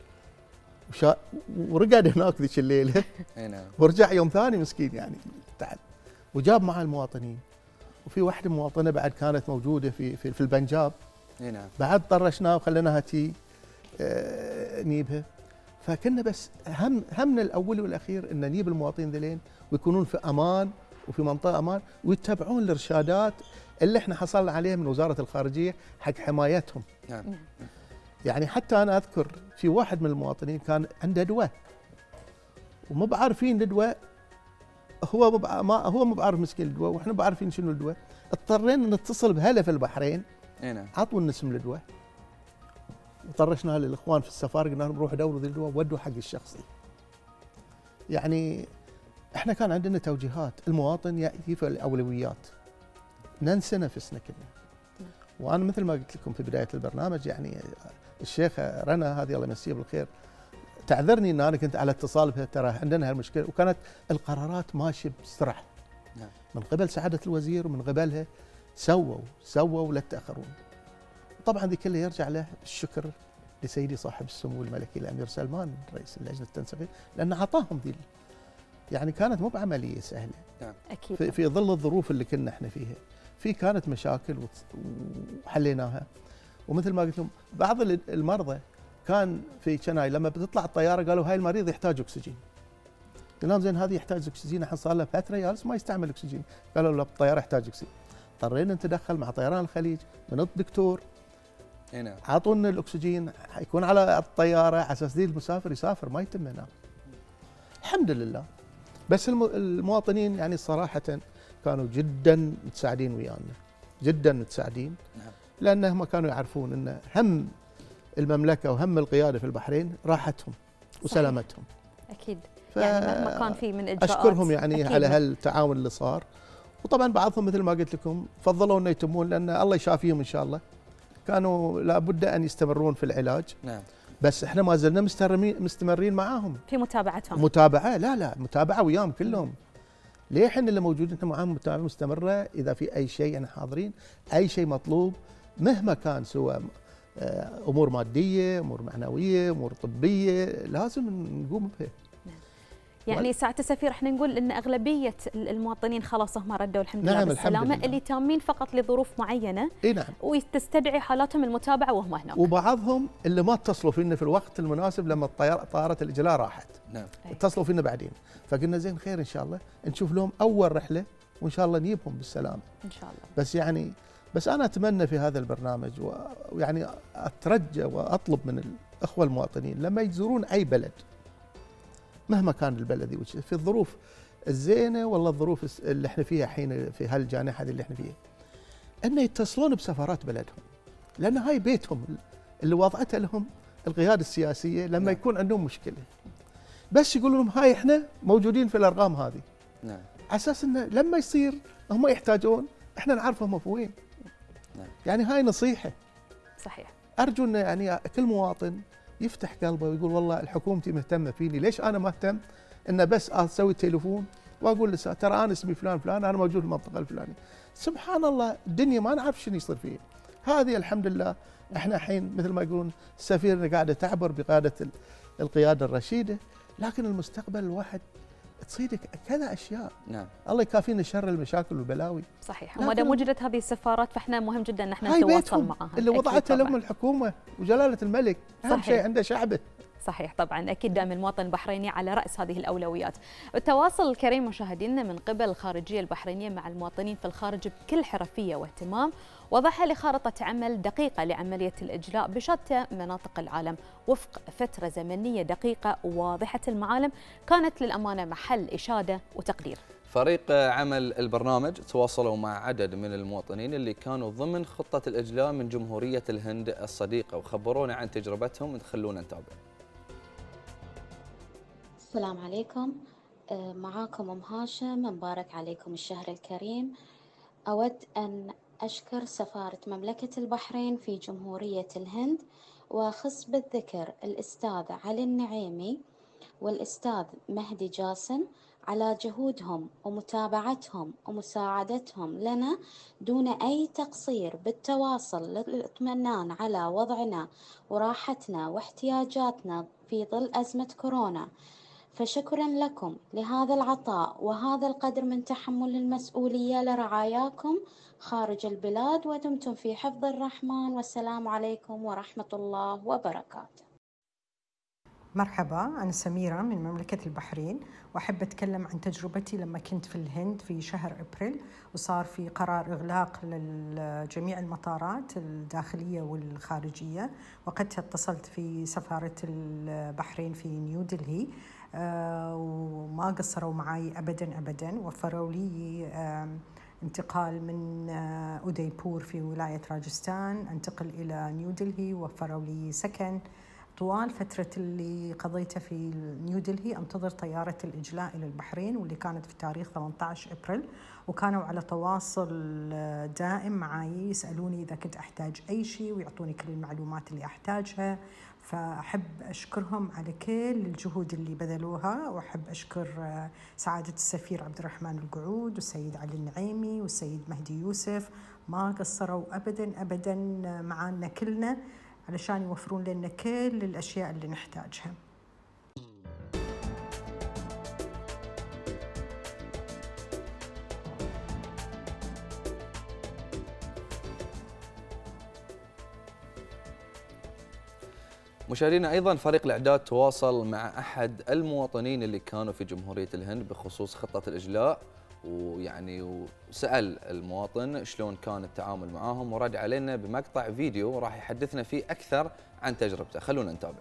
ورقد هناك ذيك الليله ورجع يوم ثاني مسكين يعني تعال، وجاب معه المواطنين. وفي واحده مواطنه بعد كانت موجوده في البنجاب، بعد طرشناها وخليناها تي نجيبها. فكنا بس همنا الاول والاخير ان نجيب المواطنين ذلين ويكونون في امان وفي منطقه امان، ويتبعون الارشادات اللي احنا حصلنا عليها من وزاره الخارجيه حق حمايتهم. يعني حتى انا اذكر في واحد من المواطنين كان عنده دواء وما بعرفين الدواء، هو ما بعرف مسكين الدواء واحنا بعرفين شنو الدواء. اضطرينا نتصل بهلا في البحرين، عطوا النسم الدواء وطرشنا للاخوان في السفاره قلنا لهم روحوا دوروا ذي الدواء ودوا حق الشخصي. يعني احنا كان عندنا توجيهات المواطن ياتي في الاولويات، ننسى نفسنا كلنا. وانا مثل ما قلت لكم في بدايه البرنامج يعني الشيخ رنا هذه الله يمسيه بالخير تعذرني ان انا كنت على اتصال بها، ترى عندنا هالمشكله، وكانت القرارات ماشيه بسرعه من قبل سعاده الوزير ومن قبلها سووا لا تاخرون. طبعا ذي كله يرجع له الشكر لسيدي صاحب السمو الملكي الامير سلمان رئيس اللجنه التنسيقيه، لانه اعطاهم ذي يعني كانت مو بعمليه سهله. اكيد في ظل الظروف اللي كنا احنا فيها، في كانت مشاكل وحليناها. ومثل ما قلت لهم بعض المرضى كان في شناي لما بتطلع الطياره قالوا هاي المريض يحتاج اكسجين. قلنا لهم زين هذه يحتاج اكسجين الحين صار له فتره جالس ما يستعمل اكسجين، قالوا لا الطياره يحتاج اكسجين. اضطرينا نتدخل مع طيران الخليج من الدكتور نعم اعطونا الاكسجين يكون على الطياره على اساس ذي المسافر يسافر ما يتم هناك. الحمد لله. بس المواطنين يعني صراحه كانوا جدا متساعدين ويانا، جدا متساعدين. نعم. لانهم كانوا يعرفون ان هم المملكه وهم القياده في البحرين راحتهم وسلامتهم. اكيد. يعني مهما كان في من اجراءات اشكرهم يعني على هالتعاون اللي صار. وطبعا بعضهم مثل ما قلت لكم فضلوا انه يتمون لان الله يشافيهم ان شاء الله. كانوا لابد ان يستمرون في العلاج. نعم. بس احنا ما زلنا مستمرين معاهم في متابعتهم. متابعه لا متابعه وياهم كلهم. ليه احنا اللي موجودين احنا معاهم متابعه مستمره، اذا في اي شيء احنا حاضرين، اي شيء مطلوب مهما كان سواء امور ماديه، امور معنويه، امور طبيه لازم نقوم بها. يعني ساعة السفير احنا نقول ان اغلبيه المواطنين خلاص هم ردوا الحمد لله بالسلامه، اللي تامين فقط لظروف معينه. اي نعم. وتستدعي حالاتهم المتابعه وهم هناك. وبعضهم اللي ما اتصلوا فينا في الوقت المناسب لما طائره الاجلاء راحت. نعم. اتصلوا فينا بعدين، فقلنا زين خير ان شاء الله نشوف لهم اول رحله وان شاء الله نجيبهم بالسلامه. ان شاء الله. بس انا اتمنى في هذا البرنامج ويعني اترجى واطلب من الاخوه المواطنين لما يزورون اي بلد مهما كان البلد في الظروف الزينه ولا الظروف اللي احنا فيها الحين في هالجائحه اللي احنا فيها، ان يتصلون بسفارات بلدهم، لان هاي بيتهم اللي وضعتها لهم القياده السياسيه لما نعم. يكون عندهم مشكله. بس يقولون لهم هاي احنا موجودين في الارقام هذه. نعم. على اساس انه لما يصير هم يحتاجون احنا نعرف هم في وين. نعم. يعني هاي نصيحه. صحيح. ارجو ان يعني كل مواطن يفتح قلبه ويقول والله حكومتي مهتمه فيني، ليش انا ما اهتم انه بس اسوي تليفون واقول له ترى انا اسمي فلان فلان انا موجود في المنطقه الفلانيه. سبحان الله الدنيا ما نعرف شنو يصير فيها. هذه الحمد لله احنا الحين مثل ما يقولون السفينه قاعده تعبر بقاده القياده الرشيده، لكن المستقبل الواحد تصير كذا اشياء. نعم. الله يكافينا شر المشاكل والبلاوي. صحيح. وما دام وجدت هذه السفارات فاحنا مهم جدا ان احنا نتواصل معها. اللي وضعتها لهم الحكومه وجلاله الملك، اهم شيء عنده شعبه. صحيح طبعا اكيد دائما المواطن البحريني على راس هذه الاولويات. التواصل الكريم مشاهدينا من قبل الخارجيه البحرينيه مع المواطنين في الخارج بكل حرفيه واهتمام، وضعها لخارطه عمل دقيقه لعمليه الاجلاء بشتى مناطق العالم وفق فتره زمنيه دقيقه وواضحه المعالم، كانت للامانه محل اشاده وتقدير. فريق عمل البرنامج تواصلوا مع عدد من المواطنين اللي كانوا ضمن خطه الاجلاء من جمهوريه الهند الصديقه وخبرونا عن تجربتهم، خلونا نتابع. السلام عليكم، معاكم أم هاشم، مبارك عليكم الشهر الكريم. أود أن أشكر سفارة مملكة البحرين في جمهورية الهند، وأخص بالذكر الأستاذ علي النعيمي والأستاذ مهدي جاسم على جهودهم ومتابعتهم ومساعدتهم لنا دون أي تقصير بالتواصل للإطمئنان على وضعنا وراحتنا واحتياجاتنا في ظل أزمة كورونا. فشكرا لكم لهذا العطاء وهذا القدر من تحمل المسؤولية لرعاياكم خارج البلاد، ودمتم في حفظ الرحمن، والسلام عليكم ورحمة الله وبركاته. مرحبا، أنا سميرة من مملكة البحرين، وأحب أتكلم عن تجربتي لما كنت في الهند في شهر أبريل، وصار في قرار إغلاق لجميع المطارات الداخلية والخارجية. وقتها اتصلت في سفارة البحرين في نيودلهي، وما قصروا معي أبدا، وفروا لي انتقال من أوديبور في ولاية راجستان، أنتقل إلى نيودلهي، وفروا لي سكن. طوال فترة اللي قضيتها في نيودلهي أنتظر طيارة الإجلاء إلى البحرين، واللي كانت في تاريخ 18 أبريل، وكانوا على تواصل دائم معي، يسألوني إذا كنت أحتاج أي شيء ويعطوني كل المعلومات اللي أحتاجها. فأحب أشكرهم على كل الجهود اللي بذلوها، وأحب أشكر سعادة السفير عبد الرحمن القعود والسيد علي النعيمي والسيد مهدي يوسف، ما قصروا أبدا معانا كلنا علشان يوفرون لنا كل الأشياء اللي نحتاجها. مشاهدينا، أيضا فريق الإعداد تواصل مع أحد المواطنين اللي كانوا في جمهورية الهند بخصوص خطة الإجلاء، وسأل المواطن شلون كان التعامل معاهم، ورد علينا بمقطع فيديو راح يحدثنا فيه أكثر عن تجربته. خلونا نتابع.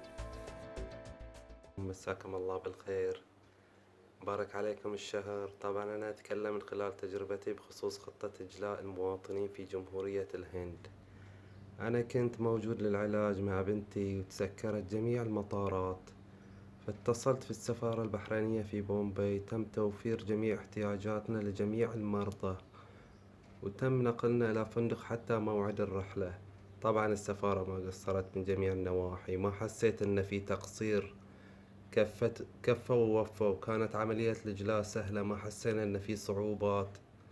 مساكم الله بالخير، مبارك عليكم الشهر. طبعا أنا أتكلم من خلال تجربتي بخصوص خطة إجلاء المواطنين في جمهورية الهند. أنا كنت موجود للعلاج مع بنتي وتسكرت جميع المطارات، فاتصلت في السفارة البحرينية في بومباي. تم توفير جميع احتياجاتنا لجميع المرضى، وتم نقلنا إلى فندق حتى موعد الرحلة. طبعا السفارة ما قصرت من جميع النواحي، ما حسيت أن في تقصير، كفوا ووفوا. كانت عملية الإجلاء سهلة، ما حسينا أن في صعوبات،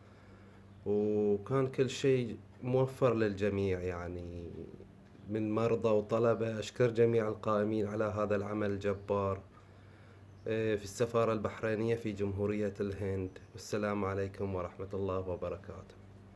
وكان كل شيء موفر للجميع، يعني من مرضى وطلبة. أشكر جميع القائمين على هذا العمل الجبار في السفارة البحرينية في جمهورية الهند. والسلام عليكم ورحمة الله وبركاته.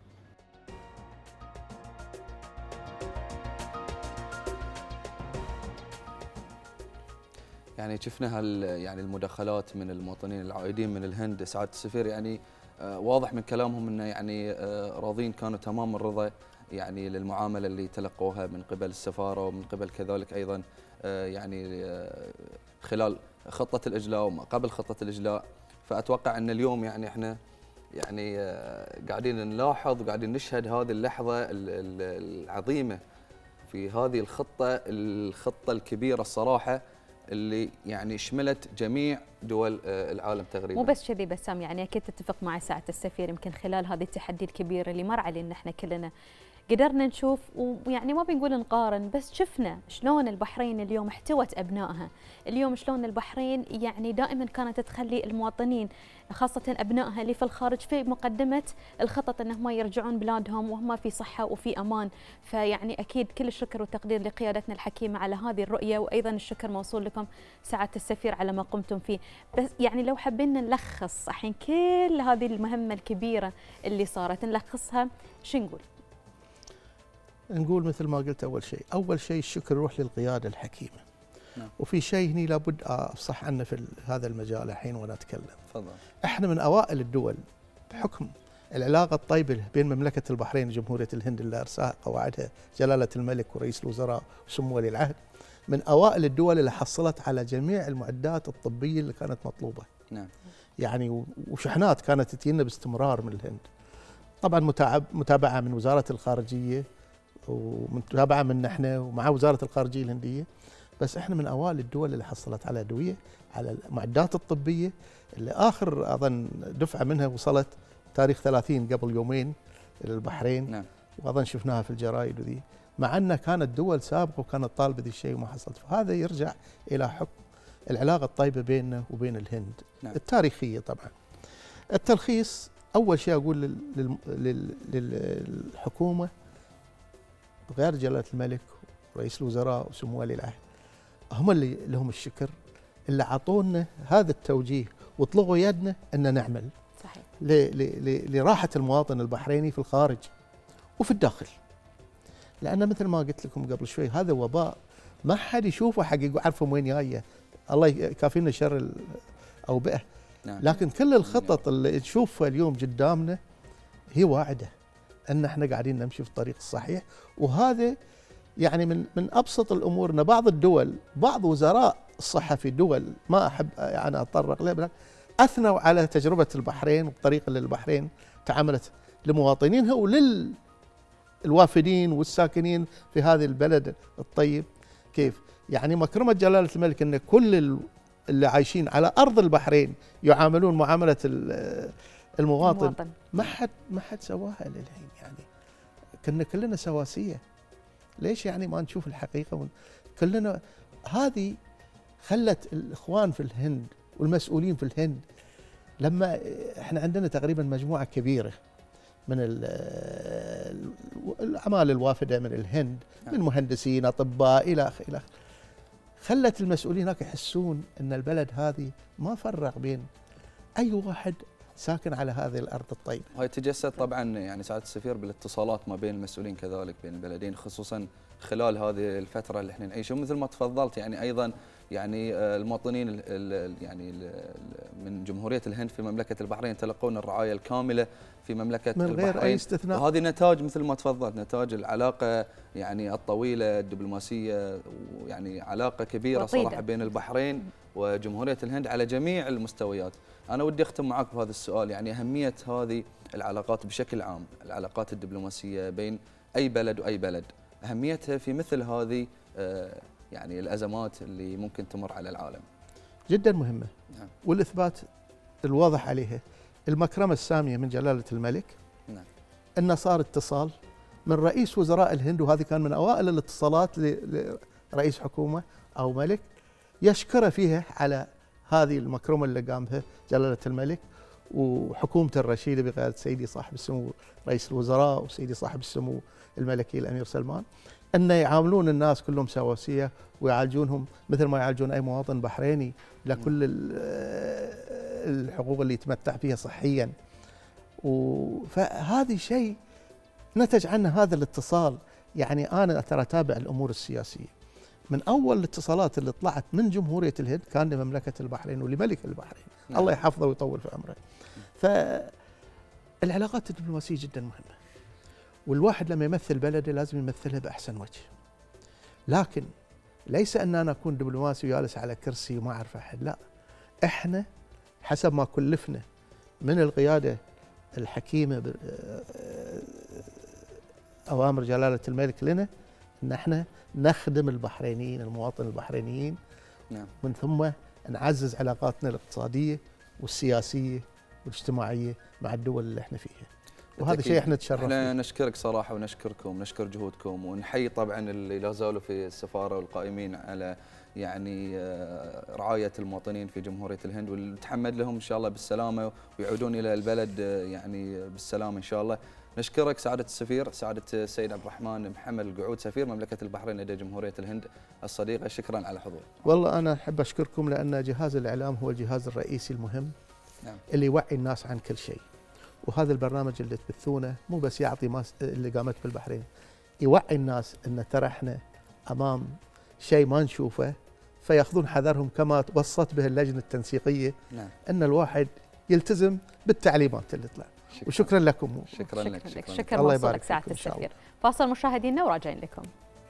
يعني شفنا يعني المداخلات من المواطنين العائدين من الهند. سعادة السفير، يعني واضح من كلامهم انه يعني راضين، كانوا تمام الرضا يعني للمعامله اللي تلقوها من قبل السفاره، ومن قبل كذلك ايضا يعني خلال خطه الاجلاء وما قبل خطه الاجلاء. فاتوقع ان اليوم يعني احنا يعني قاعدين نلاحظ وقاعدين نشهد هذه اللحظه العظيمه في هذه الخطه الكبيره الصراحه، اللي يعني شملت جميع دول العالم تقريبا. مو بس كذي بسام، يعني اكيد تتفق معي سعادة السفير، يمكن خلال هذه التحدي الكبير اللي مر علينا احنا كلنا قدرنا نشوف، ويعني ما بنقول نقارن، بس شفنا شلون البحرين اليوم احتوت ابنائها، اليوم شلون البحرين يعني دائما كانت تخلي المواطنين خاصة ابنائها اللي في الخارج في مقدمة الخطط انهم يرجعون بلادهم وهم في صحة وفي امان. فيعني اكيد كل الشكر والتقدير لقيادتنا الحكيمة على هذه الرؤية، وايضا الشكر موصول لكم سعادة السفير على ما قمتم فيه. بس يعني لو حبينا نلخص الحين كل هذه المهمة الكبيرة اللي صارت، نلخصها شو نقول؟ نقول مثل ما قلت، أول شيء الشكر يروح للقيادة الحكيمة. وفي شيء هني لابد أفصح عنه في هذا المجال الحين وأنا أتكلم. تفضل. إحنا من أوائل الدول بحكم العلاقة الطيبة بين مملكة البحرين وجمهورية الهند اللي أرساها قواعدها جلالة الملك ورئيس الوزراء وسمو ولي العهد، من أوائل الدول اللي حصلت على جميع المعدات الطبية اللي كانت مطلوبة. نعم. يعني وشحنات كانت تجينا باستمرار من الهند. طبعا متابعة من وزارة الخارجية ومتابعة من احنا ومع وزارة الخارجية الهندية. بس احنا من اوائل الدول اللي حصلت على ادوية، على المعدات الطبية، اللي اخر اظن دفعة منها وصلت تاريخ 30 قبل يومين الى البحرين. نعم. واظن شفناها في الجرائد وذي، مع انها كانت دول سابقة وكانت طالبة ذي الشيء وما حصلت. فهذا يرجع الى حكم العلاقة الطيبة بيننا وبين الهند. نعم. التاريخية طبعا. التلخيص، اول شيء اقول للحكومة غير جلالة الملك ورئيس الوزراء وسمو ولي العهد، هم اللي لهم الشكر، اللي عطونا هذا التوجيه وطلقوا يدنا ان نعمل. صحيح. لراحة المواطن البحريني في الخارج وفي الداخل. لأن مثل ما قلت لكم قبل شوي، هذا وباء ما حد يشوفه حق يعرفه وين جايه، الله يكافينا شر الأوبئة. نعم. لكن كل الخطط اللي تشوفها اليوم قدامنا هي واعدة ان احنا قاعدين نمشي في الطريق الصحيح. وهذا يعني من ابسط الامور، ان بعض الدول، بعض وزراء الصحه في دول ما احب يعني اتطرق لها، اثنوا على تجربه البحرين والطريقه اللي البحرين تعاملت لمواطنينها وللوافدين والساكنين في هذه البلد الطيب. كيف يعني مكرمة جلالة الملك أن كل اللي عايشين على أرض البحرين يعاملون معاملة المواطن. ما حد سواها للحين. يعني كنا كلنا سواسية. ليش يعني ما نشوف الحقيقة كلنا؟ هذه خلت الإخوان في الهند والمسؤولين في الهند، لما احنا عندنا تقريبا مجموعة كبيرة من الأعمال الوافدة من الهند، من مهندسين، أطباء إلى آخره، خلت المسؤولين هناك يحسون أن البلد هذه ما فرق بين أي واحد ساكن على هذه الأرض الطيبة. وهي تجسد طبعا يعني سعادة السفير بالاتصالات ما بين المسؤولين كذلك بين البلدين، خصوصا خلال هذه الفترة اللي احنا نعيشها. ومثل ما تفضلت يعني أيضا يعني المواطنين يعني من جمهورية الهند في مملكة البحرين يتلقون الرعاية الكاملة في مملكة من البحرين غير أي استثناء. وهذه نتاج مثل ما تفضلت، نتاج العلاقة يعني الطويلة الدبلوماسية، ويعني علاقة كبيرة صراحة بين البحرين وجمهورية الهند على جميع المستويات. أنا ودي أختم معك بهذا السؤال، يعني أهمية هذه العلاقات بشكل عام، العلاقات الدبلوماسية بين أي بلد وأي بلد، أهميتها في مثل هذه يعني الأزمات اللي ممكن تمر على العالم. جدا مهمة. نعم. والإثبات الواضح عليها المكرمة السامية من جلالة الملك. نعم. أن صار اتصال من رئيس وزراء الهند، وهذه كان من أوائل الاتصالات لرئيس حكومة أو ملك، يشكره فيها على هذه المكرمة اللي قام بها جلالة الملك وحكومته الرشيدة بقيادة سيدي صاحب السمو رئيس الوزراء وسيدي صاحب السمو الملكي الأمير سلمان، أن يعاملون الناس كلهم سواسية ويعالجونهم مثل ما يعالجون أي مواطن بحريني لكل الحقوق اللي يتمتع فيها صحيا. فهذا شيء نتج عنه هذا الاتصال. يعني أنا ترى أتابع الأمور السياسية، من أول الاتصالات اللي طلعت من جمهورية الهند كان لمملكة البحرين ولملك البحرين. نعم. الله يحفظه ويطول في عمره. فالعلاقات الدبلوماسية جدا مهمة، والواحد لما يمثل بلده لازم يمثلها بأحسن وجه. لكن ليس أن أنا أكون دبلوماسي وجالس على كرسي وما أعرف أحد، لا، إحنا حسب ما كلفنا من القيادة الحكيمة أوامر جلالة الملك لنا أن احنا نخدم البحرينيين، المواطن البحرينيين. نعم. من ثم نعزز علاقاتنا الاقتصادية والسياسية والاجتماعية مع الدول اللي احنا فيها، وهذا شيء احنا نتشرف احنا نشكرك صراحة ونشكركم، نشكر جهودكم، ونحيي طبعا اللي لا زالوا في السفارة والقائمين على يعني رعاية المواطنين في جمهورية الهند، ونتحمد لهم إن شاء الله بالسلامة ويعودون إلى البلد يعني بالسلامة إن شاء الله. نشكرك سعادة السفير، سعادة السيد عبد الرحمن محمد القعود، سفير مملكة البحرين لدى جمهورية الهند الصديقة، شكرا على الحضور. والله أنا أحب أشكركم لأن جهاز الإعلام هو الجهاز الرئيسي المهم. نعم. اللي يوعي الناس عن كل شيء، وهذا البرنامج اللي تبثونه مو بس يعطي اللي قامت بالبحرين، يوعي الناس أن ترى احنا أمام شيء ما نشوفه، فيأخذون حذرهم كما وصت به اللجنة التنسيقية. نعم. أن الواحد يلتزم بالتعليمات اللي طلع. وشكرا لكم. شكرا لك. شكرا موصولك سعادة السفير. فاصل مشاهدينا وراجعين لكم.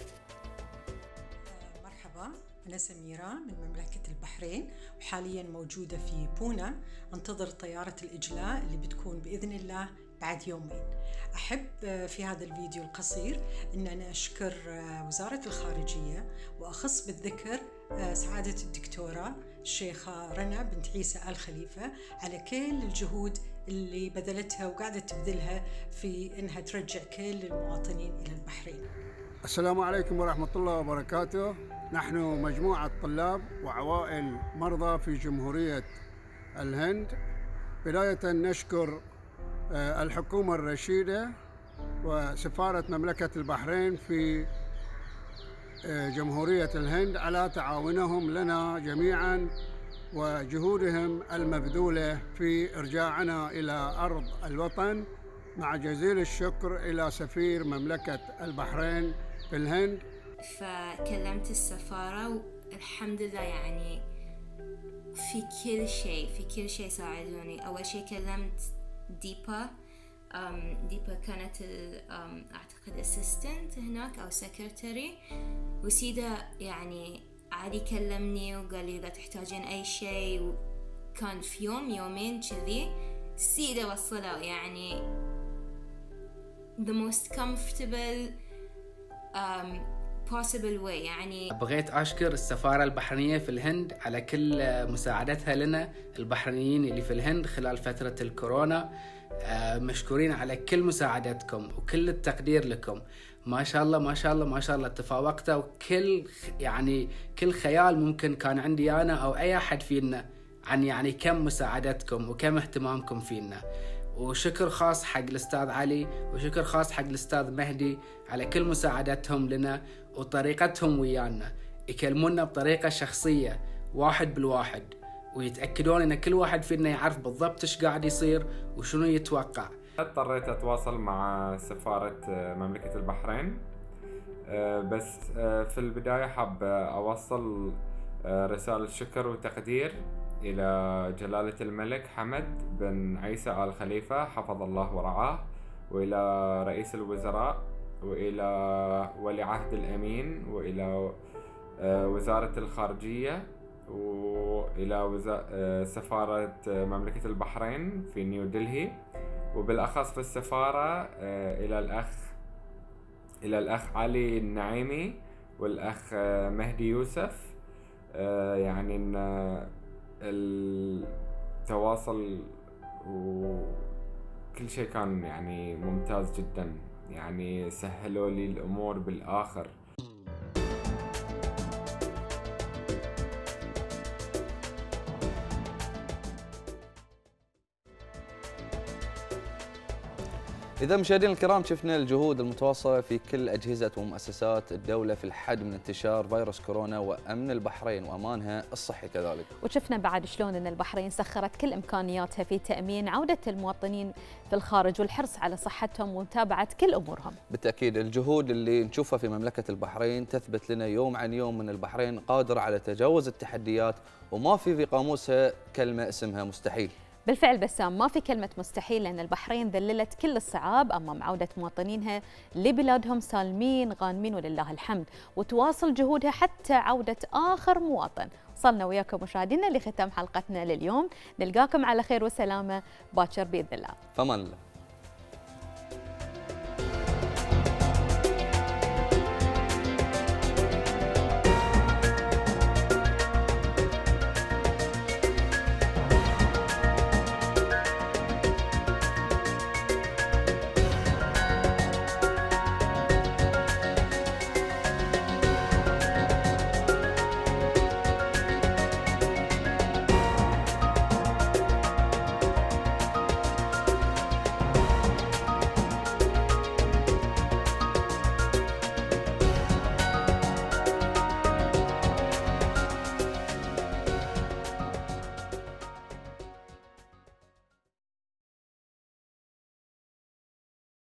مرحبا، أنا سميرة من مملكة البحرين وحاليا موجودة في بونا انتظر طيارة الإجلاء اللي بتكون بإذن الله بعد يومين. أحب في هذا الفيديو القصير أن أنا أشكر وزارة الخارجية وأخص بالذكر سعادة الدكتورة الشيخة رنا بنت عيسى آل خليفة على كل الجهود اللي بذلتها وقاعدة تبذلها في أنها ترجع كل المواطنين إلى البحرين. السلام عليكم ورحمة الله وبركاته. نحن مجموعة طلاب وعوائل مرضى في جمهورية الهند. بداية نشكر الحكومة الرشيدة وسفارة مملكة البحرين في جمهورية الهند على تعاونهم لنا جميعا وجهودهم المبذولة في إرجاعنا إلى أرض الوطن، مع جزيل الشكر إلى سفير مملكة البحرين في الهند. فكلمت السفارة والحمد لله يعني في كل شيء ساعدوني. أول شيء كلمت ديبا كانت أعتقد أسيستنت هناك أو سكرتري، وسيدا يعني عادي كلمني وقال لي إذا تحتاجين أي شيء، وكان في يومين كذي سيدة وصلوا يعني the most comfortable possible way. يعني بغيت أشكر السفارة البحرينية في الهند على كل مساعدتها لنا البحرينيين اللي في الهند خلال فترة الكورونا. مشكورين على كل مساعدتكم وكل التقدير لكم. ما شاء الله ما شاء الله ما شاء الله تفوقتوا، وكل يعني كل خيال ممكن كان عندي أنا أو أي أحد فينا عن يعني كم مساعدتكم وكم اهتمامكم فينا. وشكر خاص حق الأستاذ علي وشكر خاص حق الأستاذ مهدي على كل مساعدتهم لنا وطريقتهم ويانا. يكلمونا بطريقة شخصية واحد بالواحد، ويتأكدون أن كل واحد فينا يعرف بالضبط إيش قاعد يصير وشنو يتوقع. اضطريت أتواصل مع سفارة مملكة البحرين، بس في البداية حاب أوصل رسالة شكر وتقدير إلى جلالة الملك حمد بن عيسى آل خليفة حفظ الله ورعاه، وإلى رئيس الوزراء، وإلى ولي عهد الأمين، وإلى وزارة الخارجية، وإلى سفارة مملكة البحرين في نيو دلهي، وبالأخص في السفارة إلى الأخ علي النعيمي والأخ مهدي يوسف. يعني إن التواصل وكل شيء كان يعني ممتاز جدا، يعني سهلوا لي الأمور بالآخر. إذا مشاهدينا الكرام شفنا الجهود المتواصلة في كل أجهزة ومؤسسات الدولة في الحد من انتشار فيروس كورونا وأمن البحرين وأمانها الصحي كذلك. وشفنا بعد شلون أن البحرين سخرت كل إمكانياتها في تأمين عودة المواطنين في الخارج والحرص على صحتهم ومتابعة كل أمورهم. بالتأكيد الجهود اللي نشوفها في مملكة البحرين تثبت لنا يوم عن يوم أن البحرين قادرة على تجاوز التحديات، وما في قاموسها كلمة اسمها مستحيل. بالفعل بسام، ما في كلمة مستحيل، لأن البحرين ذللت كل الصعاب أمام عودة مواطنينها لبلادهم سالمين غانمين ولله الحمد، وتواصل جهودها حتى عودة آخر مواطن. وصلنا وياكم مشاهدينا لختام حلقتنا لليوم، نلقاكم على خير وسلامة باكر بإذن الله. فمان الله.